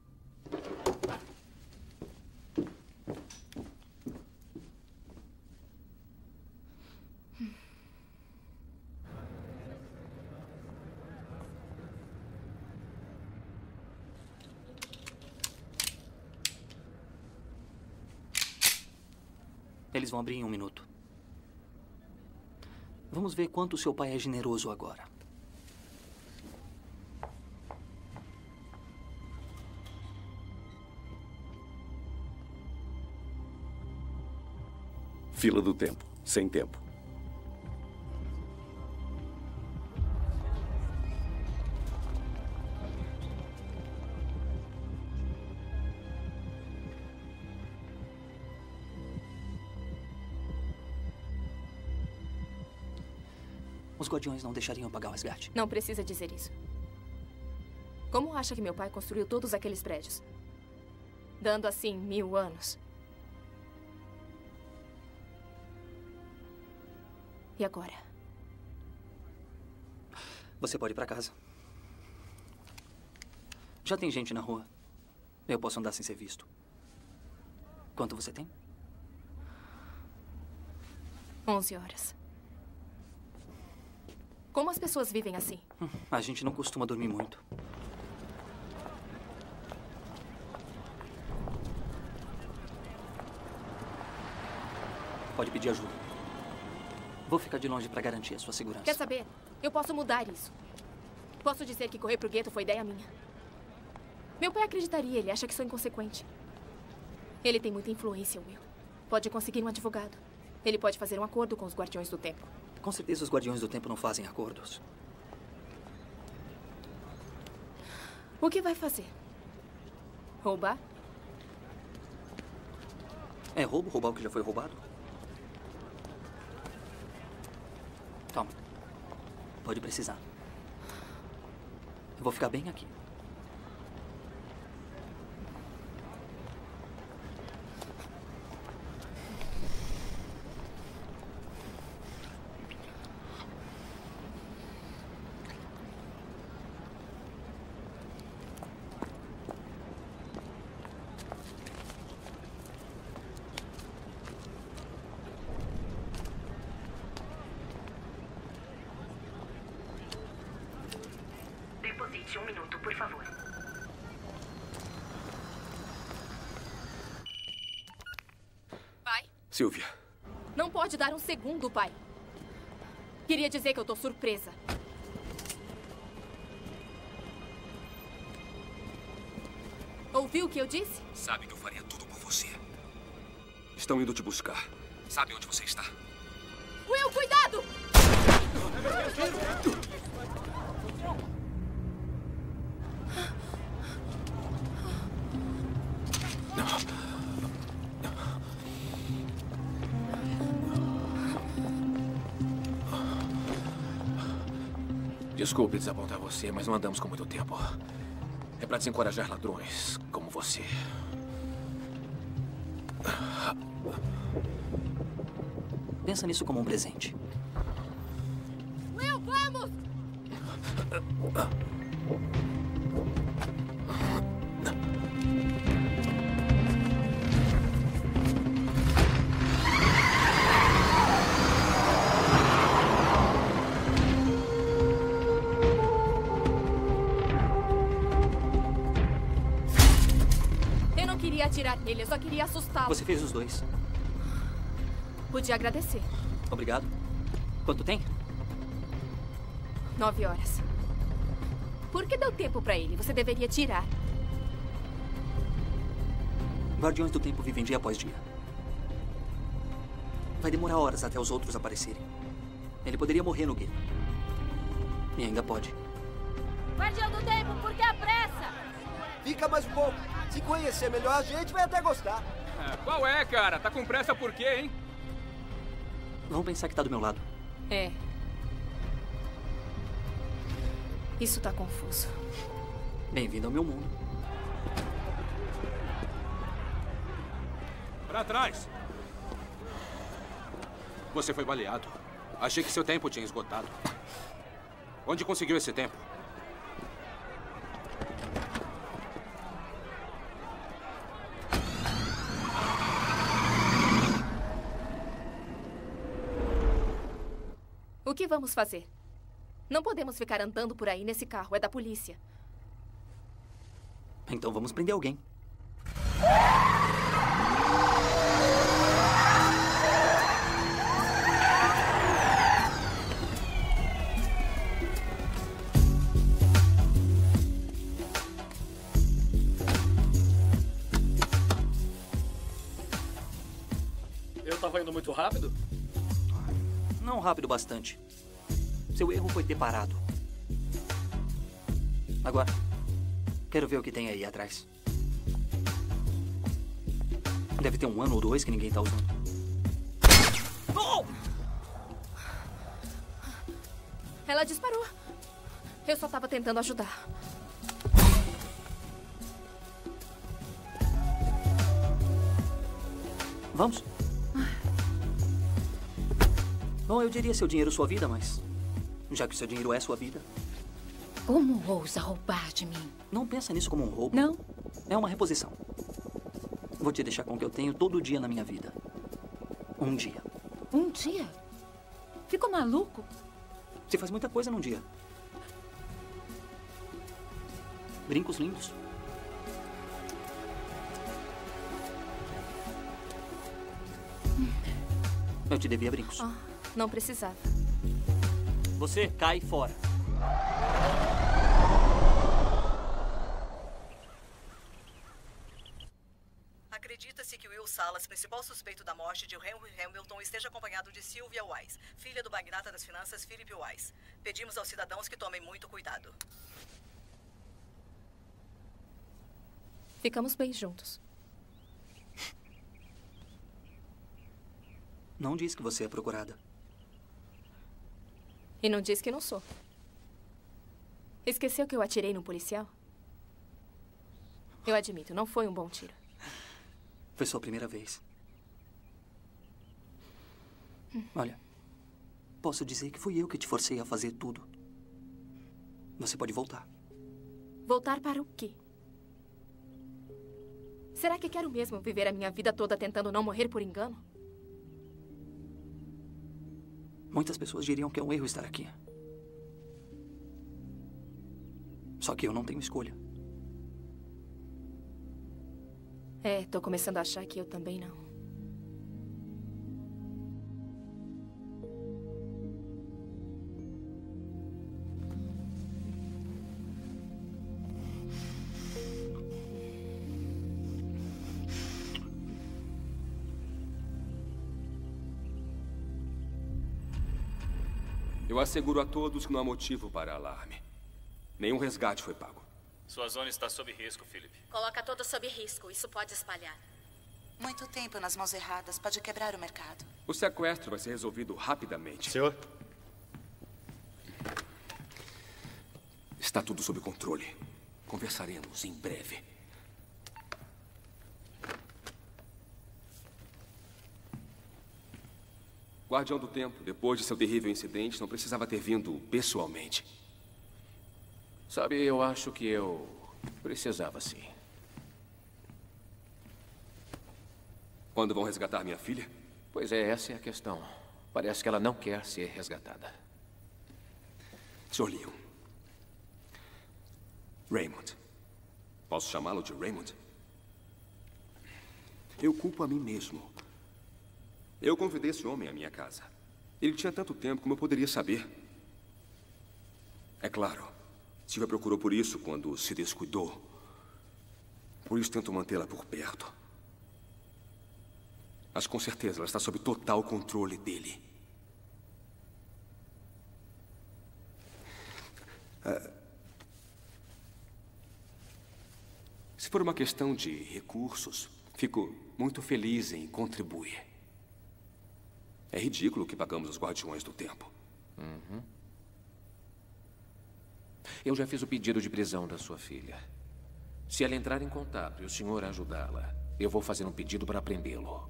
Eles vão abrir em 1 minuto. Vamos ver quanto seu pai é generoso agora. Fila do tempo. Sem tempo. Os guardiões não deixariam apagar o resgate. Não precisa dizer isso. Como acha que meu pai construiu todos aqueles prédios? Dando assim 1000 anos. E agora? Você pode ir para casa. Já tem gente na rua. Eu posso andar sem ser visto. Quanto você tem? 11 horas. Como as pessoas vivem assim? A gente não costuma dormir muito. Pode pedir ajuda. Vou ficar de longe para garantir a sua segurança. Quer saber? Eu posso mudar isso. Posso dizer que correr pro gueto foi ideia minha. Meu pai acreditaria, ele acha que sou inconsequente. Ele tem muita influência, Will. Pode conseguir um advogado. Ele pode fazer um acordo com os Guardiões do Tempo. Com certeza os Guardiões do Tempo não fazem acordos. O que vai fazer? Roubar? É roubo roubar o que já foi roubado? Toma. Pode precisar. Eu vou ficar bem aqui. Deposite 1 minuto, por favor. Pai? Sylvia. Não pode dar um segundo, pai. Queria dizer que eu tô surpresa. Ouviu o que eu disse? Sabe que eu faria tudo por você. Estão indo te buscar. Sabe onde você está? Will, cuidado! Desculpe desapontar você, mas não andamos com muito tempo. É para desencorajar ladrões como você. Pensa nisso como um presente. Will, vamos! Eu não queria atirar nele, eu só queria assustá-lo. Você fez os dois. Podia agradecer. Obrigado. Quanto tem? 9 horas. Por que deu tempo pra ele? Você deveria tirar. Guardiões do Tempo vivem dia após dia. Vai demorar horas até os outros aparecerem. Ele poderia morrer no gueto. E ainda pode. Guardião do Tempo, por que a pressa? Fica mais um pouco. Se conhecer melhor a gente, vai até gostar. Qual é, cara? Tá com pressa por quê, hein? Vão pensar que tá do meu lado. É. Isso tá confuso. Bem-vindo ao meu mundo. Pra trás! Você foi baleado. Achei que seu tempo tinha esgotado. Onde conseguiu esse tempo? O que vamos fazer? Não podemos ficar andando por aí nesse carro. É da polícia. Então vamos prender alguém. Eu tava indo muito rápido? Não rápido bastante. Seu erro foi ter parado. Agora, quero ver o que tem aí atrás. Deve ter 1 ano ou 2 que ninguém tá usando. Oh! Ela disparou. Eu só tava tentando ajudar. Vamos? Bom, eu diria seu dinheiro sua vida, mas... já que seu dinheiro é sua vida... Como ousa roubar de mim? Não pensa nisso como um roubo. Não? É uma reposição. Vou te deixar com o que eu tenho todo dia na minha vida. Um dia. Um dia? Ficou maluco? Você faz muita coisa num dia. Brincos lindos. Eu te devia brincos. Oh, não precisava. Você cai fora. Acredita-se que Will Salas, principal suspeito da morte de Henry Hamilton, esteja acompanhado de Sylvia Wise, filha do magnata das finanças Philip Wise. Pedimos aos cidadãos que tomem muito cuidado. Ficamos bem juntos. Não diz que você é procurada. E não diz que não sou. Esqueceu que eu atirei num policial? Eu admito, não foi um bom tiro. Foi sua primeira vez. Olha, posso dizer que fui eu que te forcei a fazer tudo. Você pode voltar. Voltar para o quê? Será que quero mesmo viver a minha vida toda tentando não morrer por engano? Muitas pessoas diriam que é um erro estar aqui. Só que eu não tenho escolha. Tô começando a achar que eu também não. Eu asseguro a todos que não há motivo para alarme. Nenhum resgate foi pago. Sua zona está sob risco, Philip. Coloca todos sob risco. Isso pode espalhar. Muito tempo nas mãos erradas pode quebrar o mercado. O sequestro vai ser resolvido rapidamente. Senhor? Está tudo sob controle. Conversaremos em breve. Guardião do Tempo, depois de seu terrível incidente, não precisava ter vindo pessoalmente. Sabe, eu acho que eu precisava sim. Quando vão resgatar minha filha? Pois é, essa é a questão. Parece que ela não quer ser resgatada. Sr. Leon. Raymond. Posso chamá-lo de Raymond? Eu culpo a mim mesmo. Eu convidei esse homem à minha casa. Ele tinha tanto tempo como eu poderia saber. É claro, Silvia procurou por isso quando se descuidou. Por isso tento mantê-la por perto. Mas com certeza ela está sob total controle dele. Se for uma questão de recursos, fico muito feliz em contribuir. É ridículo que pagamos os Guardiões do Tempo. Uhum. Eu já fiz o pedido de prisão da sua filha. Se ela entrar em contato e o senhor ajudá-la, eu vou fazer um pedido para prendê-lo.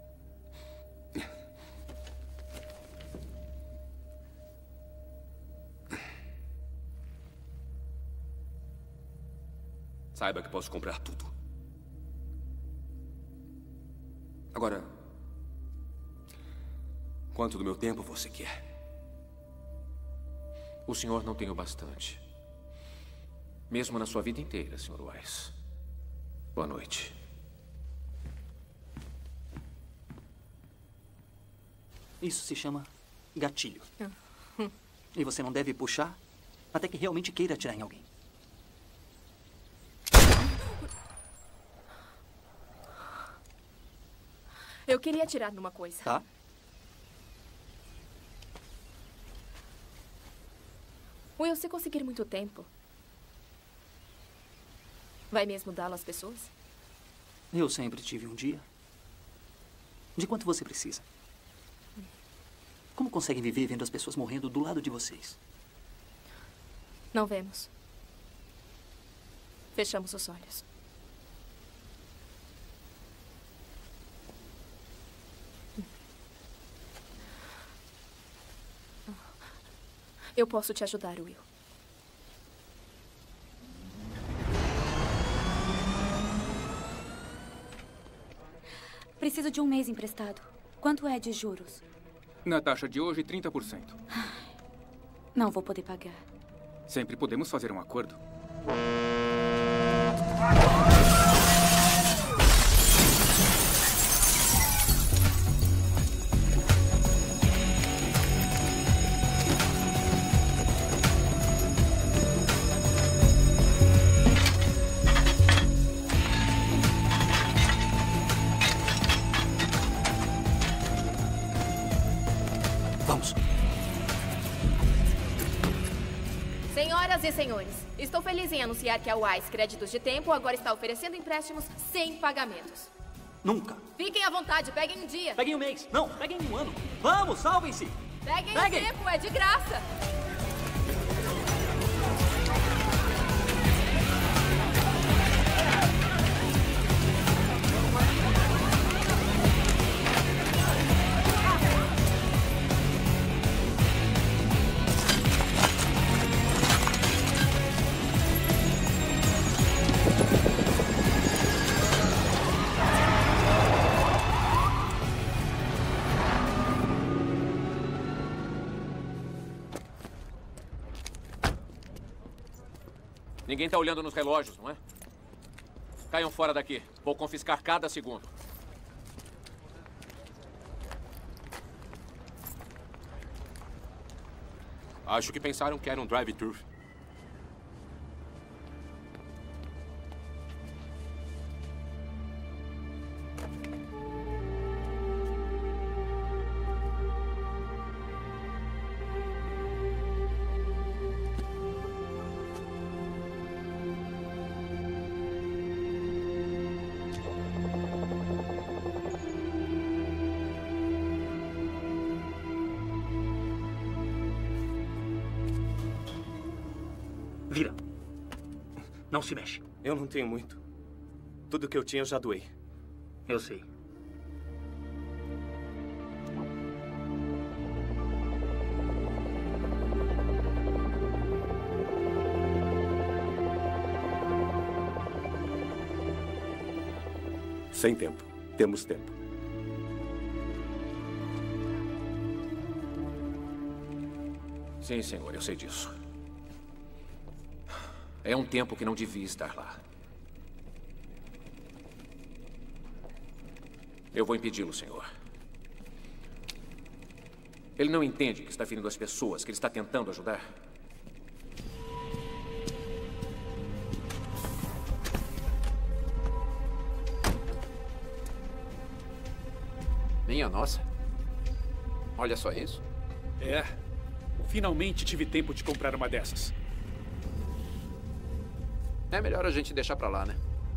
Saiba que posso comprar tudo. Agora, quanto do meu tempo você quer? O senhor não tem o bastante. Mesmo na sua vida inteira, Sr. Wise. Boa noite. Isso se chama gatilho. E você não deve puxar até que realmente queira atirar em alguém. Eu queria atirar numa coisa. Tá? Will, se conseguir muito tempo, vai mesmo dá-lo às pessoas? Eu sempre tive um dia. De quanto você precisa? Como conseguem viver vendo as pessoas morrendo do lado de vocês? Não vemos. Fechamos os olhos. Eu posso te ajudar, Will. Preciso de um mês emprestado. Quanto é de juros? Na taxa de hoje, 30%. Não vou poder pagar. Sempre podemos fazer um acordo. Vamos. Senhoras e senhores, estou feliz em anunciar que a Wise Créditos de Tempo agora está oferecendo empréstimos sem pagamentos. Nunca. Fiquem à vontade, peguem um dia. Peguem um mês. Não, peguem um ano. Vamos, salvem-se. Peguem um tempo, é de graça. Ninguém tá olhando nos relógios, não é? Caiam fora daqui. Vou confiscar cada segundo. Acho que pensaram que era um drive-thru. Vira. Não se mexe. Eu não tenho muito. Tudo que eu tinha eu já doei. Eu sei. Sem tempo. Temos tempo. Sim, senhor, eu sei disso. É um tempo que não devia estar lá. Eu vou impedi-lo, senhor. Ele não entende que está ferindo as pessoas, que ele está tentando ajudar. Minha nossa. Olha só isso. É. Finalmente tive tempo de comprar uma dessas. É melhor a gente deixar pra lá, né?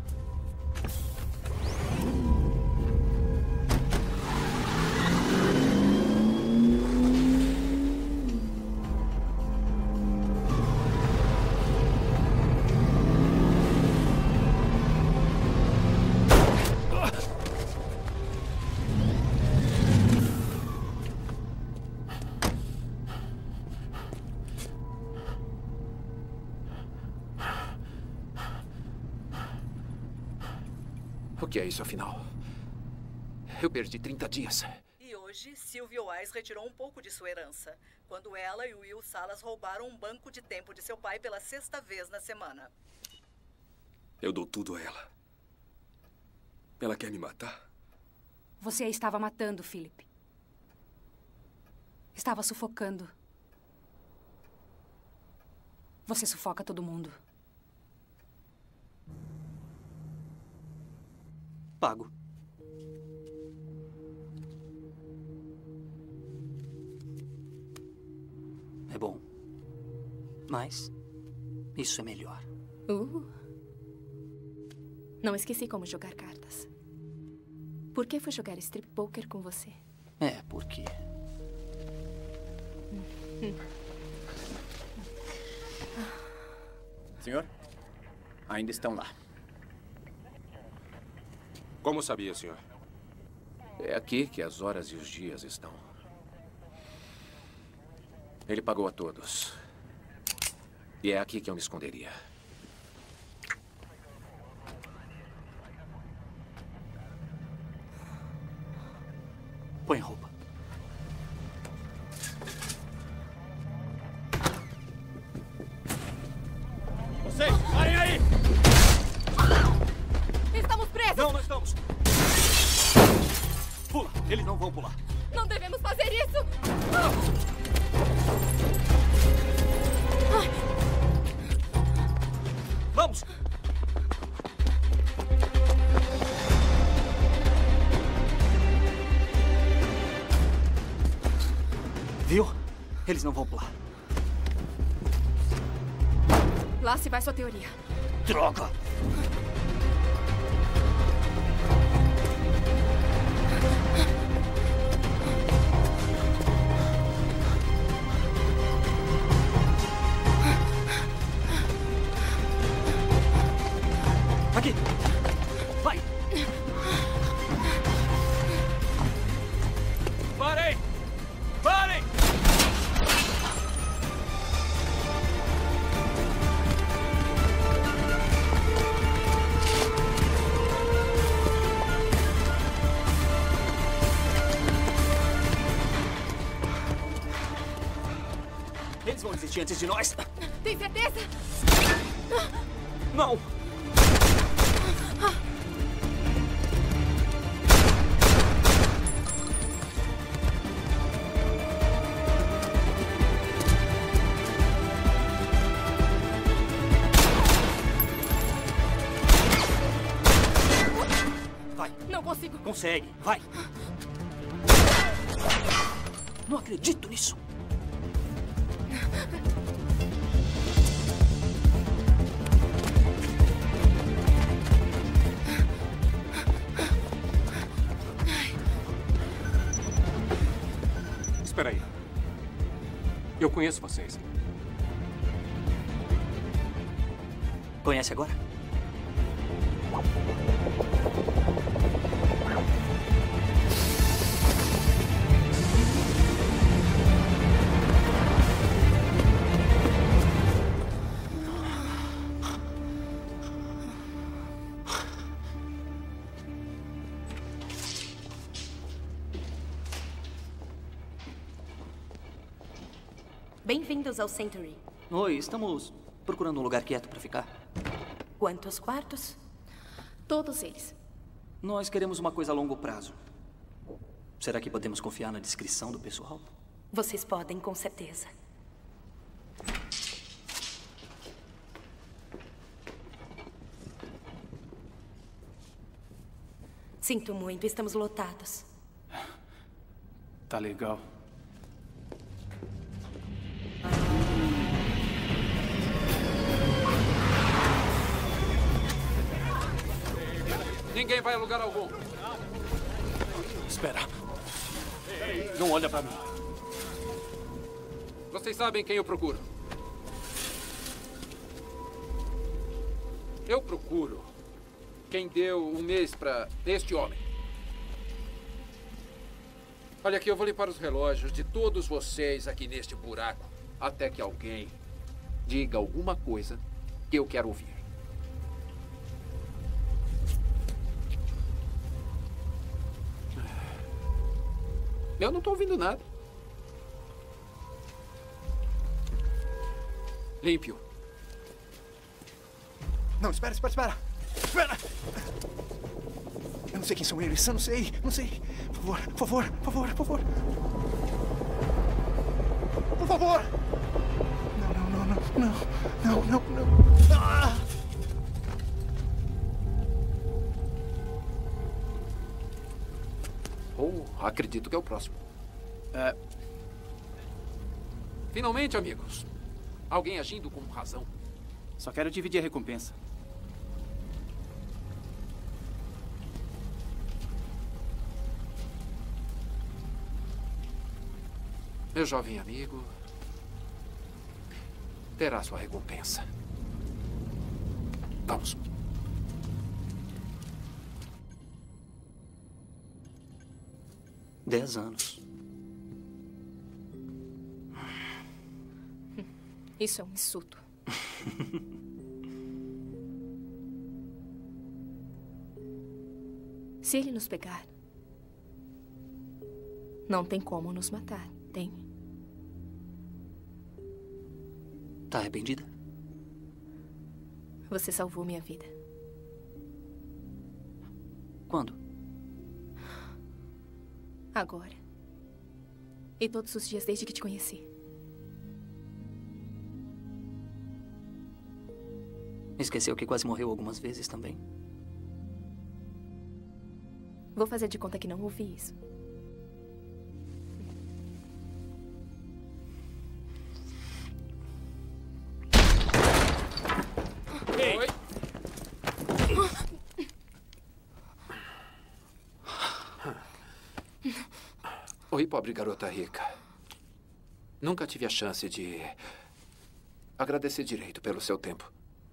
O que é isso, afinal? Eu perdi 30 dias. E hoje, Sylvia Wise retirou um pouco de sua herança, quando ela e o Will Salas roubaram um banco de tempo de seu pai pela 6ª vez na semana. Eu dou tudo a ela. Ela quer me matar? Você a estava matando, Philip. Estava sufocando. Você sufoca todo mundo. Pago. É bom. Mas isso é melhor. Não esqueci como jogar cartas. Por que fui jogar strip poker com você? É, porque... Senhor, ainda estão lá. Como sabia, senhor? É aqui que as horas e os dias estão. Ele pagou a todos. E é aqui que eu me esconderia. Põe roupa. vocês! Parem aí! Estamos presos! Não, não estamos! Pula! Eles não vão pular. Não devemos fazer isso! Vamos! Viu? Eles não vão pular. Lá se vai sua teoria. Droga! Aqui! Vai! Parem! Parem! Eles vão desistir antes de nós. Tem certeza? Não! Vai. Não consigo. Consegue. Vai. Não acredito nisso. Espera aí. Eu conheço vocês. Conhece agora? Bem-vindos ao Century. Oi, estamos procurando um lugar quieto para ficar. Quantos quartos? Todos eles. Nós queremos uma coisa a longo prazo. Será que podemos confiar na descrição do pessoal? Vocês podem, com certeza. Sinto muito, estamos lotados. Tá legal. Ninguém vai a lugar algum. Espera. Não olha pra mim. Vocês sabem quem eu procuro? Eu procuro quem deu um mês para este homem. Olha aqui, eu vou limpar os relógios de todos vocês aqui neste buraco, até que alguém diga alguma coisa que eu quero ouvir. Eu não estou ouvindo nada. Limpe-o. Não, espera. Espera! Eu não sei quem são eles, eu não sei. Por favor. Por favor! Não. Ah! Acredito que é o próximo. Finalmente, amigos. Alguém agindo com razão. Só quero dividir a recompensa. Meu jovem amigo terá sua recompensa. Vamos. Dez anos. Isso é um insulto. Se ele nos pegar, não tem como nos matar, tem? Tá arrependida? Você salvou minha vida. Quando? Agora. E todos os dias desde que te conheci. Esqueceu que quase morreu algumas vezes também? Vou fazer de conta que não ouvi isso. Ei! Oi? Oi, pobre garota rica. Nunca tive a chance de agradecer direito pelo seu tempo.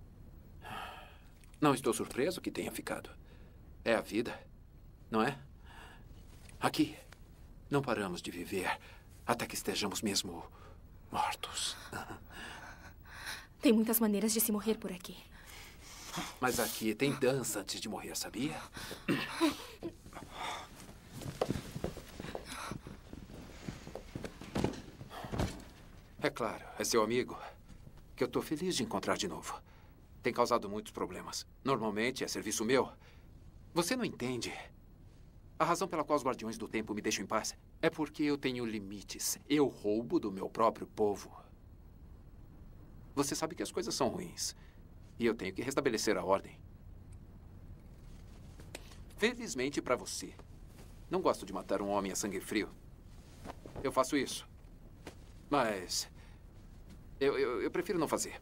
Não estou surpreso que tenha ficado. É a vida, não é? Aqui, não paramos de viver até que estejamos mesmo mortos. Tem muitas maneiras de se morrer por aqui. Mas aqui tem dança antes de morrer, sabia? É claro, é seu amigo, que eu estou feliz de encontrar de novo. Tem causado muitos problemas. Normalmente é serviço meu. Você não entende. A razão pela qual os Guardiões do Tempo me deixam em paz é porque eu tenho limites. Eu roubo do meu próprio povo. Você sabe que as coisas são ruins. E eu tenho que restabelecer a ordem. Felizmente para você. Não gosto de matar um homem a sangue frio. Eu faço isso. Mas eu prefiro não fazer.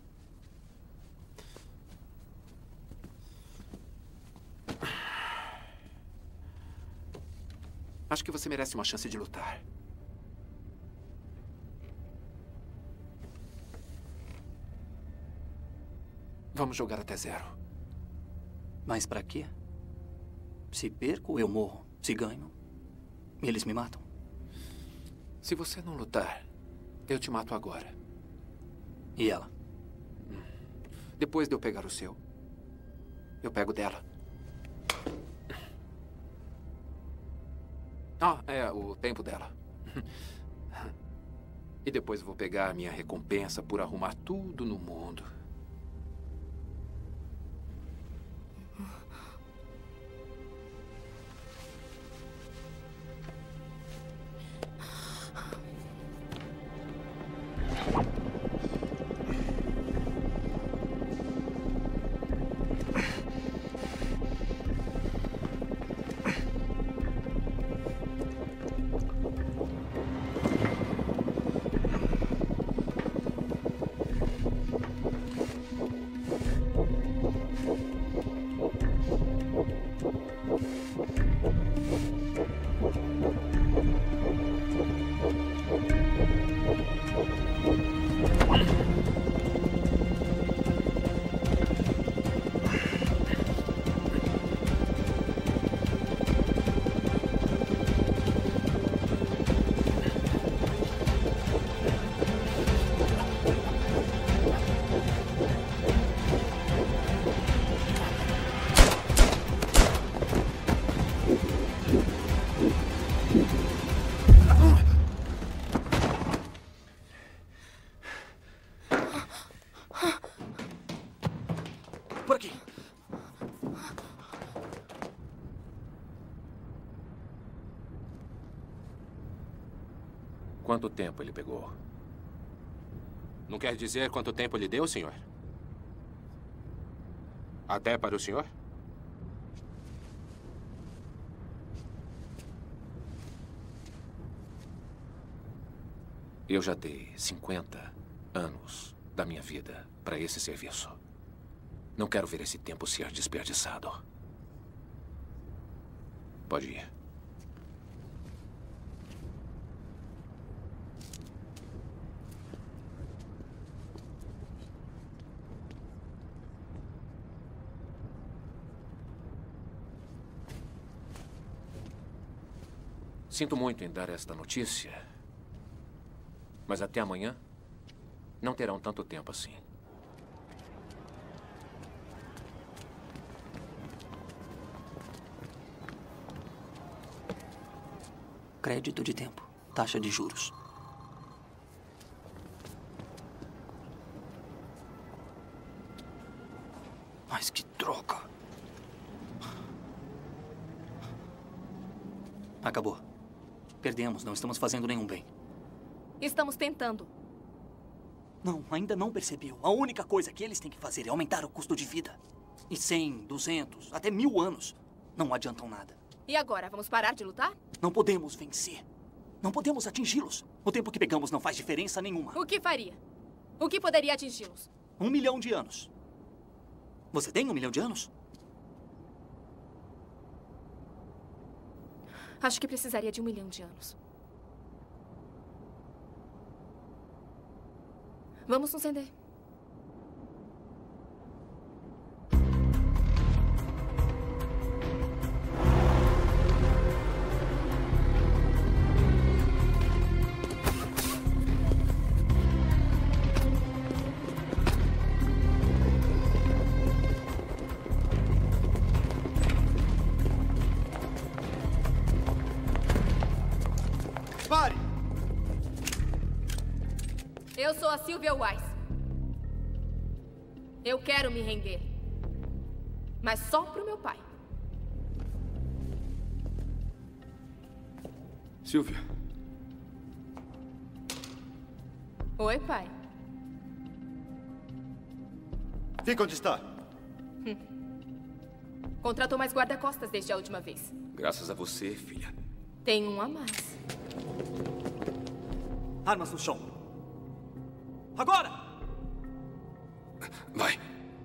Acho que você merece uma chance de lutar. Vamos jogar até 0. Mas pra quê? Se perco, eu morro. Se ganho, eles me matam. Se você não lutar, eu te mato agora. E ela? Depois de eu pegar o seu, eu pego dela. É o tempo dela. E depois eu vou pegar a minha recompensa por arrumar tudo no mundo. Por aqui. Quanto tempo ele pegou? Não quer dizer quanto tempo ele deu, senhor? Até para o senhor? Eu já dei 50 anos da minha vida para esse serviço. Não quero ver esse tempo ser desperdiçado. Pode ir. Sinto muito em dar esta notícia, mas até amanhã não terão tanto tempo assim. Crédito de tempo. Taxa de juros. Mas que droga. Acabou. Perdemos, não estamos fazendo nenhum bem. Estamos tentando. Não, ainda não percebeu. A única coisa que eles têm que fazer é aumentar o custo de vida. E 100, 200, até 1000 anos não adiantam nada. E agora, vamos parar de lutar? Não podemos vencer. Não podemos atingi-los. O tempo que pegamos não faz diferença nenhuma. O que faria? O que poderia atingi-los? 1 milhão de anos. Você tem 1 milhão de anos? Acho que precisaria de 1 milhão de anos. Vamos nos render. Pare! Eu sou a Sylvia Wise. Eu quero me render. Mas só pro meu pai. Sylvia. Oi, pai. Fica onde está. Contratou mais guarda-costas desde a última vez. Graças a você, filha. Tem um a mais. Armas no chão. Agora! Vai.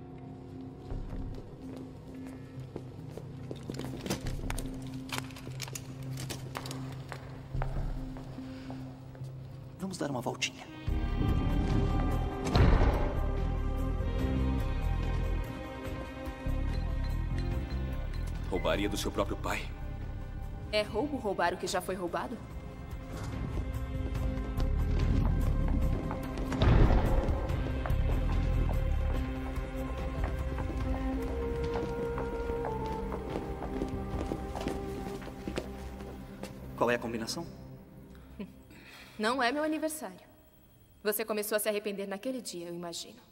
Vamos dar uma voltinha. Roubaria do seu próprio pai? É roubo roubar o que já foi roubado? Qual é a combinação? Não é meu aniversário. Você começou a se arrepender naquele dia, eu imagino.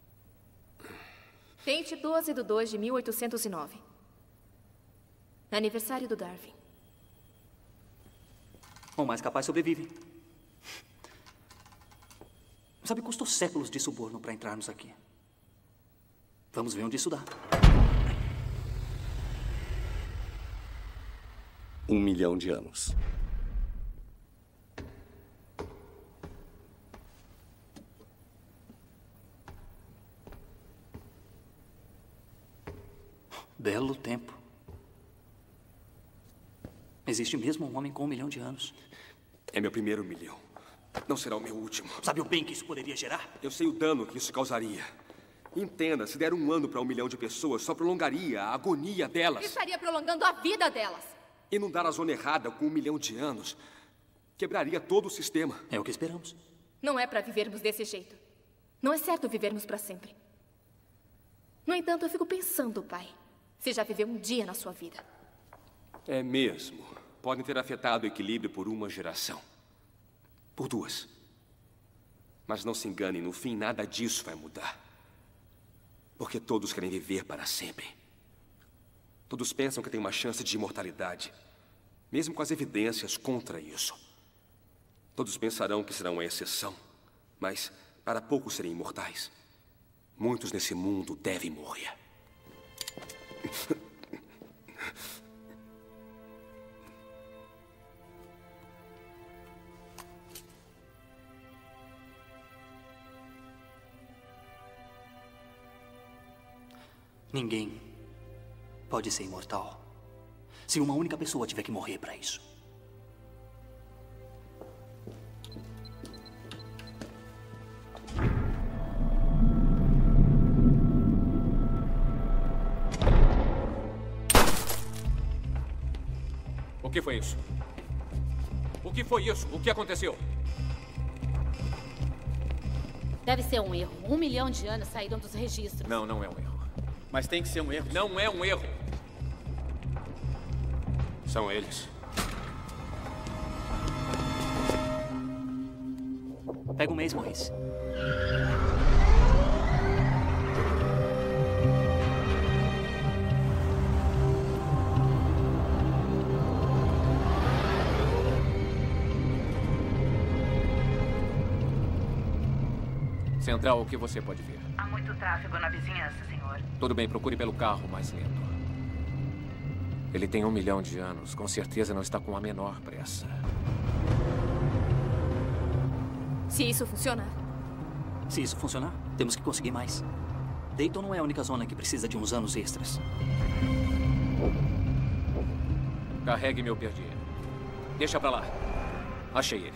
Tente 12/2 de 1809. Aniversário do Darwin. O mais capaz sobrevive. Sabe, custou séculos de suborno para entrarmos aqui. Vamos ver onde isso dá. 1 milhão de anos. Belo tempo. Existe mesmo um homem com 1 milhão de anos. É meu primeiro 1 milhão. Não será o meu último. Sabe o bem que isso poderia gerar? Eu sei o dano que isso causaria. Entenda, se der 1 ano para 1 milhão de pessoas, só prolongaria a agonia delas. Estaria prolongando a vida delas. Inundar a zona errada com 1 milhão de anos quebraria todo o sistema. É o que esperamos. Não é para vivermos desse jeito. Não é certo vivermos para sempre. No entanto, eu fico pensando, pai. Você já viveu um dia na sua vida. É mesmo. Podem ter afetado o equilíbrio por 1 geração. Por 2. Mas não se enganem, no fim nada disso vai mudar. Porque todos querem viver para sempre. Todos pensam que têm uma chance de imortalidade, mesmo com as evidências contra isso. Todos pensarão que serão uma exceção, mas para poucos serem imortais, muitos nesse mundo devem morrer. Ninguém pode ser imortal se uma única pessoa tiver que morrer para isso. O que foi isso? O que foi isso? O que aconteceu? Deve ser um erro. 1 milhão de anos saíram dos registros. Não, não é um erro. Mas tem que ser um erro. Não é um erro. São eles. Pega o mês, Maurice. central, o que você pode ver? Há muito tráfego na vizinhança, senhor. Tudo bem, procure pelo carro mais lento. Ele tem 1 milhão de anos. Com certeza não está com a menor pressa. Se isso funcionar. Se isso funcionar, temos que conseguir mais. Dayton não é a única zona que precisa de uns anos extras. Carregue meu perdi. Deixa pra lá. Achei ele.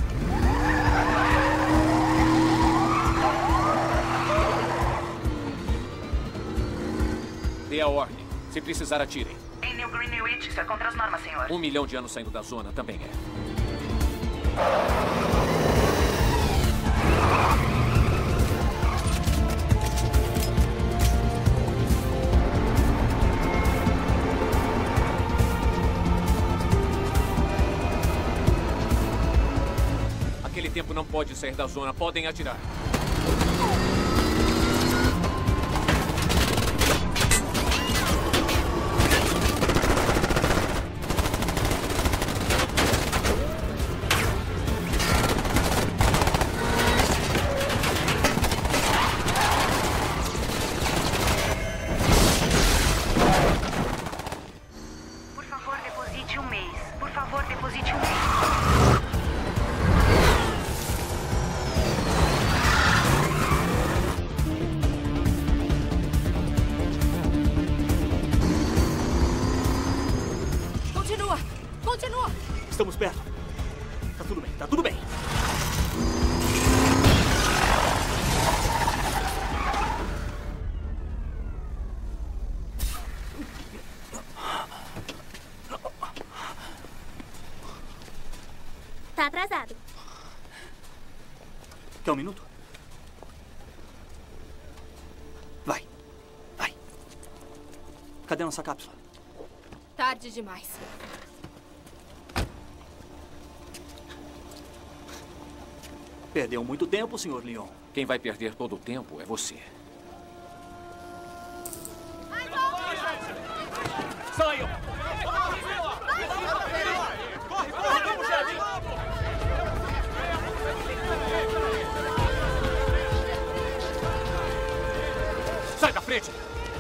Dê a ordem. Se precisar, atirem. Em New Greenwich, isso é contra as normas, senhor. 1 milhão de anos saindo da zona também é. Aquele tempo não pode sair da zona. Podem atirar. Por favor, deposite um mês. Por favor, deposite um mês. Continua! Continua! Estamos perto. Tá tudo bem, tá tudo bem. Tá atrasado. Quer um minuto? Vai. Vai. Cadê a nossa cápsula? Tarde demais. Perdeu muito tempo, Sr. Leon. Quem vai perder todo o tempo é você. Saiam! Corre, corre, vamos, chefe! Sai da frente!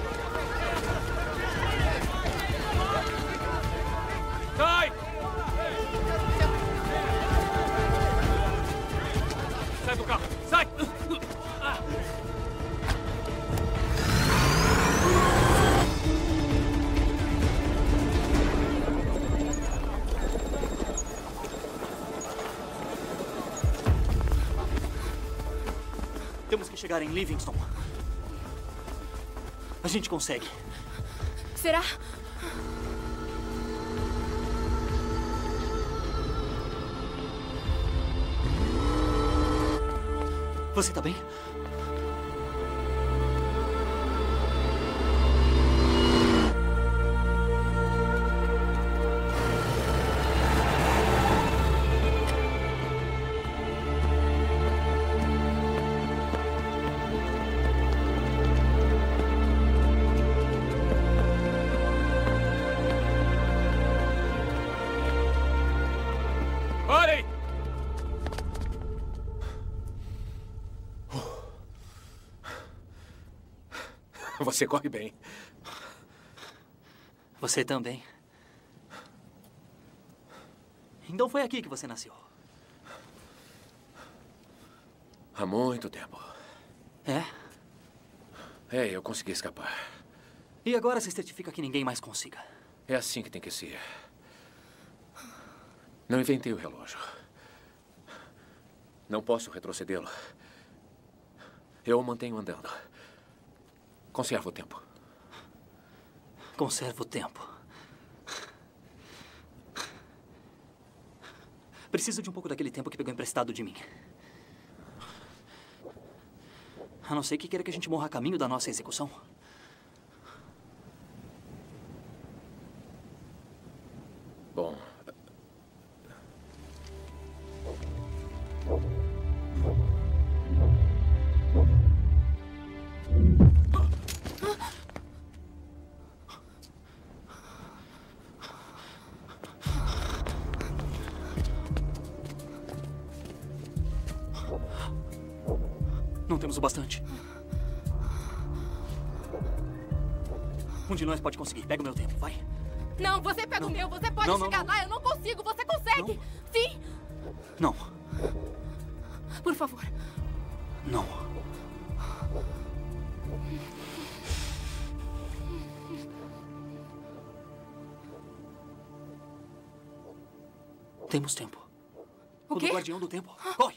Sai! Sai do carro! Sai! Temos que chegar em Livingston. A gente consegue. Será? Você tá bem? Parem! Você corre bem. Você também. Então foi aqui que você nasceu? Há muito tempo. É? É, eu consegui escapar. E agora se certifica que ninguém mais consiga. É assim que tem que ser. Não inventei o relógio. Não posso retrocedê-lo. Eu o mantenho andando. Conservo o tempo. Conservo o tempo. Preciso de um pouco daquele tempo que pegou emprestado de mim. A não ser que queira que a gente morra a caminho da nossa execução. Bom... Não temos o bastante. Um de nós pode conseguir. Pega o meu tempo, vai. Não, você pega o meu. Você pode chegar lá. Eu não consigo. Você consegue. Sim. Não. Por favor. Não. Temos tempo. O quê? O guardião do tempo. Corre!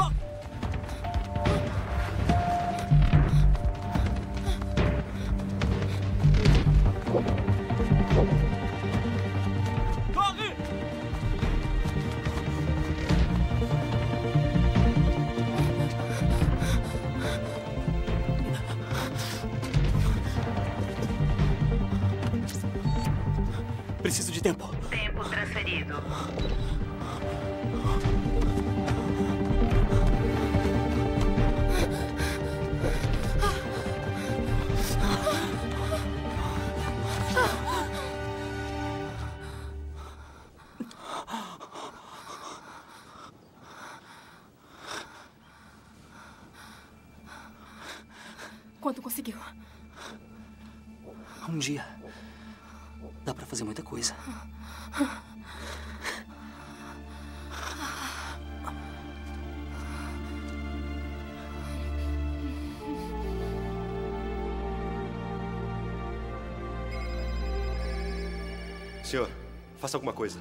Corre! Preciso de tempo. Tempo transferido. Quanto conseguiu? Um dia. Dá pra fazer muita coisa. Senhor, faça alguma coisa.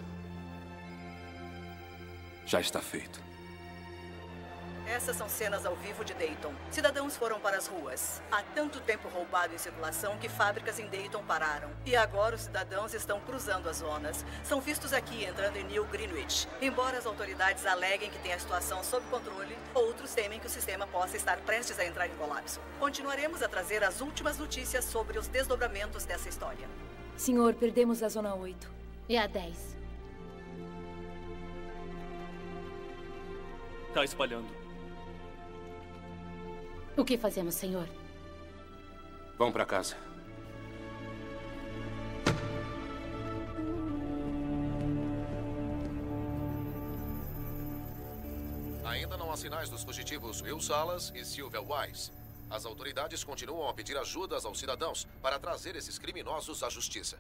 Já está feito. Essas são cenas ao vivo de Dayton. Cidadãos foram para as ruas. Há tanto tempo roubado em circulação que fábricas em Dayton pararam. E agora os cidadãos estão cruzando as zonas. São vistos aqui entrando em New Greenwich. Embora as autoridades aleguem que tem a situação sob controle, outros temem que o sistema possa estar prestes a entrar em colapso. Continuaremos a trazer as últimas notícias sobre os desdobramentos dessa história. Senhor, perdemos a Zona 8. E a 10? Tá espalhando. O que fazemos, senhor? Vão para casa. Ainda não há sinais dos fugitivos Will Salas e Sylvia Wise. As autoridades continuam a pedir ajudas aos cidadãos para trazer esses criminosos à justiça.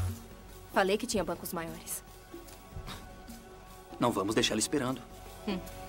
Falei que tinha bancos maiores. Não vamos deixá-la esperando.